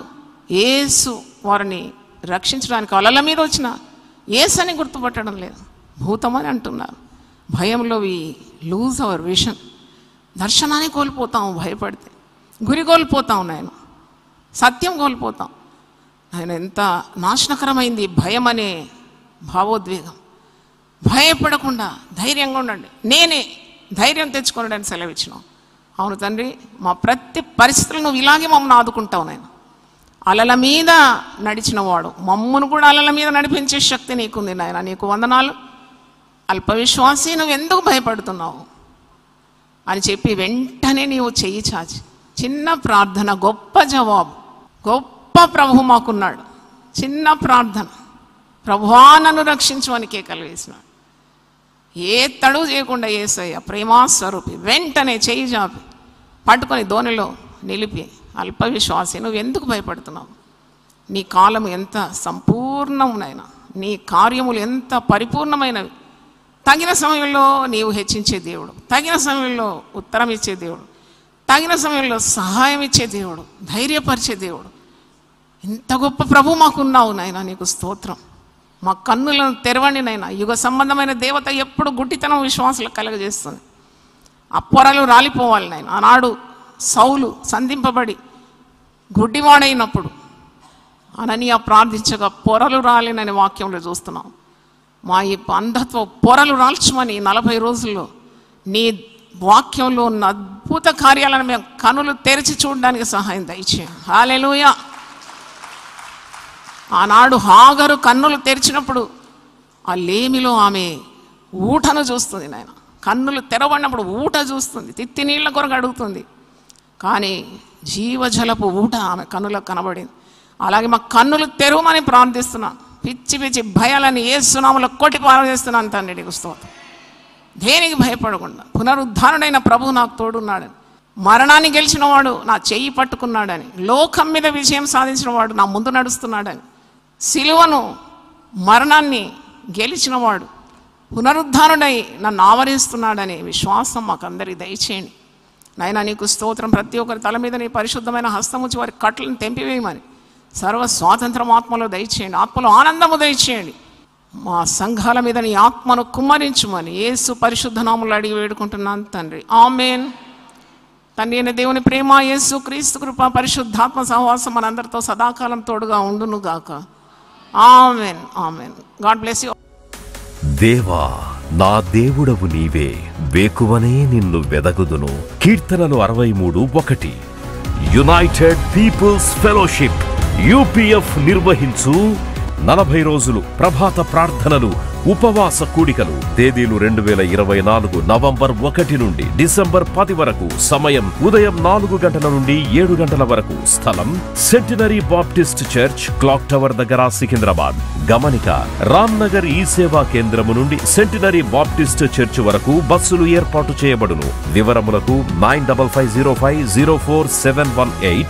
యేసు వారిని రక్షించడానికి అలల మీద వచ్చిన యేసు అని గుర్తుపట్టడం లేదు, భూతమని అంటున్నారు. భయంలో వి లూజ్ అవర్ విషన్. దర్శనాన్ని కోల్పోతాం భయపడితే, గురి కోల్పోతాం, నాయన సత్యం కోల్పోతాం. ఆయన ఎంత నాశనకరమైంది భయం అనే భావోద్వేగం. భయపడకుండా ధైర్యంగా ఉండండి, నేనే ధైర్యం తెచ్చుకోండి అని సెలవిచ్చినాం. అవును తండ్రి, మా ప్రతి పరిస్థితులు నువ్వు ఇలాగే మమ్మల్ని ఆదుకుంటావు నాయన. అలల మీద నడిచిన వాడు మమ్మను కూడా అలల మీద నడిపించే శక్తి నీకుంది నాయన, నీకు వందనాలు. అల్పవిశ్వాసి, నువ్వు ఎందుకు భయపడుతున్నావు అని చెప్పి వెంటనే నీవు చెయ్యి చాచి చిన్న ప్రార్థన, గొప్ప జవాబు. గొప్ప ప్రభు మాకున్నాడు. చిన్న ప్రార్థన, ప్రభువా నన్ను రక్షించవనికే కలిగేసినాడు. ఏ తడువు చేయకుండా యేసయ్య ప్రేమాస్వరూపి వెంటనే చెయ్యి చాపి పట్టుకొని ధోనిలో నిలిపి, అల్పవిశ్వాసి నువ్వు ఎందుకు భయపడుతున్నావు? నీ కాలము ఎంత సంపూర్ణమునైనా, నీ కార్యములు ఎంత పరిపూర్ణమైనవి. తగిన సమయంలో నీవు హెచ్చించే దేవుడు, తగిన సమయంలో ఉత్తరం ఇచ్చే దేవుడు, తగిన సమయంలో సహాయం ఇచ్చే దేవుడు, ధైర్యపరిచే దేవుడు. ఇంత గొప్ప ప్రభు మాకున్నావు నాయన, నీకు స్తోత్రం. మా కన్నులను తెరవండి నాయన. యుగ సంబంధమైన దేవత ఎప్పుడు గుడ్డితనం విశ్వాసులకు కలుగజేస్తుంది. ఆ పొరలు రాలిపోవాలి నాయన. ఆనాడు సౌలు సంధింపబడి గుడ్డివాడైనప్పుడు అననీయ ప్రార్థించగా పొరలు రాలినని వాక్యంలో చూస్తున్నాం. మా ఈ అంధత్వ పొరలు రాల్చమని 40 రోజుల్లో నీ వాక్యంలో ఉన్న అద్భుత కార్యాలను మేము కనులు తెరిచి చూడడానికి సహాయం దయచేయండి. హల్లెలూయా. ఆనాడు హాగరు కన్నులు తెరిచినప్పుడు ఆ లేమిలో ఆమె ఊటను చూస్తుంది నాయన. కన్నులు తెరవడినప్పుడు ఊట చూస్తుంది, తిత్తి నీళ్ళ కొరకు అడుగుతుంది. కానీ జీవజలపు ఊట ఆమె కన్నులకు కనబడింది. అలాగే మా కన్నులు తెరవమని ప్రార్థిస్తున్నాను. పిచ్చి పిచ్చి భయాలని యేసు నామములో కొట్టి పారవేస్తున్నాను తండ్రి, నీకు స్తోత్రం. దేనికి భయపడకుండా పునరుద్ధారుడైన ప్రభు నాకు తోడున్నాడని, మరణాన్ని గెలిచిన వాడు నా చెయ్యి పట్టుకున్నాడని, లోకం మీద విజయం సాధించిన వాడు నా ముందు నడుస్తున్నాడని, సిలువను మరణాన్ని గెలిచిన వాడు పునరుద్ధారుడై నన్ను ఆవరిస్తున్నాడని విశ్వాసం మాకందరికీ దయచేయండి నాయన. నీకు స్తోత్రం. ప్రతి ఒక్కరి తల మీద నీ పరిశుద్ధమైన హస్తముచ్చి వారి కట్లను తెంపివేయమని సర్వ స్వాతంత్రం ఆత్మలో దయచేయండి, ఆత్మలో ఆనందము దయచేయండి. మా సంఘాల మీద నీ ఆత్మను కుమ్మరించుమని యేసు పరిశుద్ధ నామములో అడిగి వేడుకుంటున్నాను తండ్రి, ఆమేన్. తండ్రి అయిన దేవుని ప్రేమ, యేసు క్రీస్తు కృప, పరిశుద్ధాత్మ సహవాసం మనందరితో సదాకాలం తోడుగా ఉండును గాక. Amen, amen. God bless you. దేవా నా దేవుడవు నీవే, వేకువనే నిన్ను వెదగుదును. కీర్తనలు 63:1. యునైటెడ్ పీపుల్స్ ఫెలోషిప్ UPF నిర్వహించు 40 రోజులు ప్రభాత ప్రార్థనలు, ఉపవాస కూడికలు. తేదీలు 2024 నవంబర్ 1 నుండి డిసెంబర్ 10 వరకు. సమయం ఉదయం 4 గంటల నుండి 7 గంటల వరకు. స్థలం centenary Baptist church, clock tower దగ్గర, సికింద్రాబాద్. గమనిక, రామ్ నగర్ ఈ సేవా కేంద్రము నుండి సెంటినరీ బాప్టిస్ట్ చర్చ్ వరకు బస్సులు ఏర్పాటు చేయబడును. వివరములకు 9505047718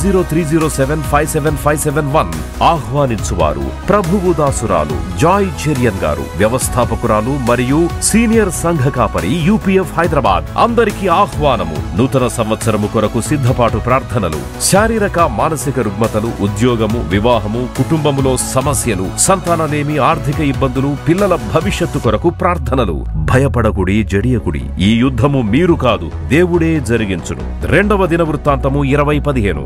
9030757571. ఆహ్వానించువారు ప్రభువు దాసురాలు జాయ్ చెరియన్ గారు, వ్యవస్థాపకురాలు మరియు సీనియర్ సంఘ కాపరి UPF హైదరాబాద్. అందరికీ ఆహ్వానము. నూతన సంవత్సరము కొరకు సిద్ధపాటు ప్రార్థనలు, శారీరక మానసిక రుగ్మతలు, ఉద్యోగము, వివాహము, కుటుంబములో సమస్యలు, సంతానలేమి, ఆర్థిక ఇబ్బందులు, పిల్లల భవిష్యత్తు కొరకు ప్రార్థనలు. భయపడకుడి, జడియకుడి. ఈ యుద్ధము మీరు కాదు, దేవుడే జరిగించును. 2వ దినవృత్తాంతము 20:15.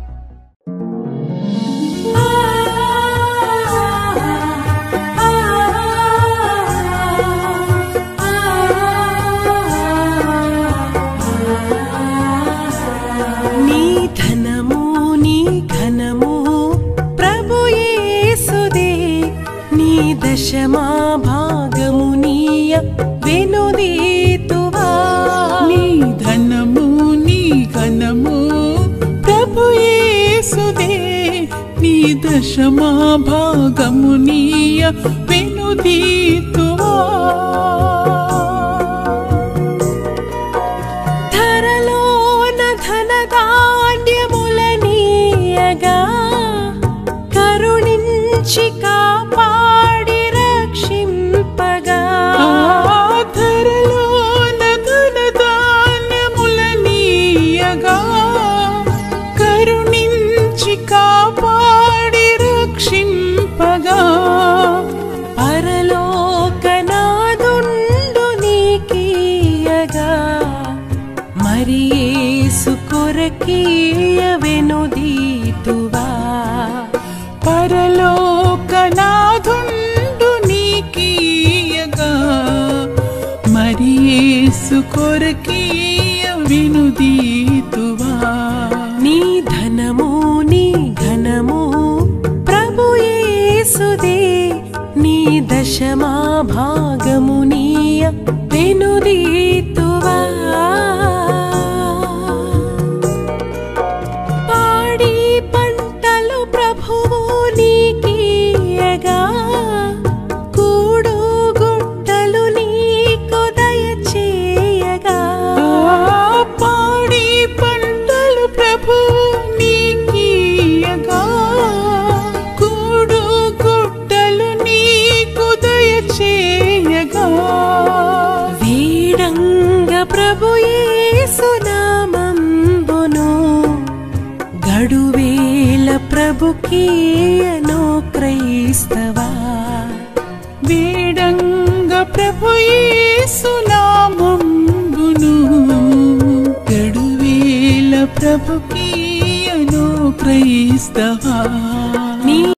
దశమా భాగమునీయ వెనుదీతువా. నీ ధనము నీ ఘనము ప్రభు యేసుదే, నీ దశమా భాగమునీయ వెనుదీతువా. ధరలోన ధనధాన్యములనీయగా కరుణించి కాపాడి రక్షింపగా. ధరలోన ధనధాన్యములనీయగా కరుణించి కాపాడి కొరకీయవెనుదీతువా పరలోకనాథుండు నీకీయగా మరి యేసు కొరకీయవెనుదీతువా నీ ధనము నీ ఘనము ప్రభు యేసుదే నీ దశమా భాగము నీయ వెనుదీతువా పాడి పంటలు ప్రభువు నీకీయగా కూడు గుట్టలు నీకు దయచేయగా పాడి పంటలు ప్రభువు నీకీయగా కూడు గుట్టలు నీకు దయచేయగా వీడంగ ప్రభు యేసు నామంబును గడువేల ప్రభుకీయను క్రైస్తవా వేడంగ ప్రభు యేసు నామంబును గడువేల ప్రభుకీయను క్రైస్తవా నీ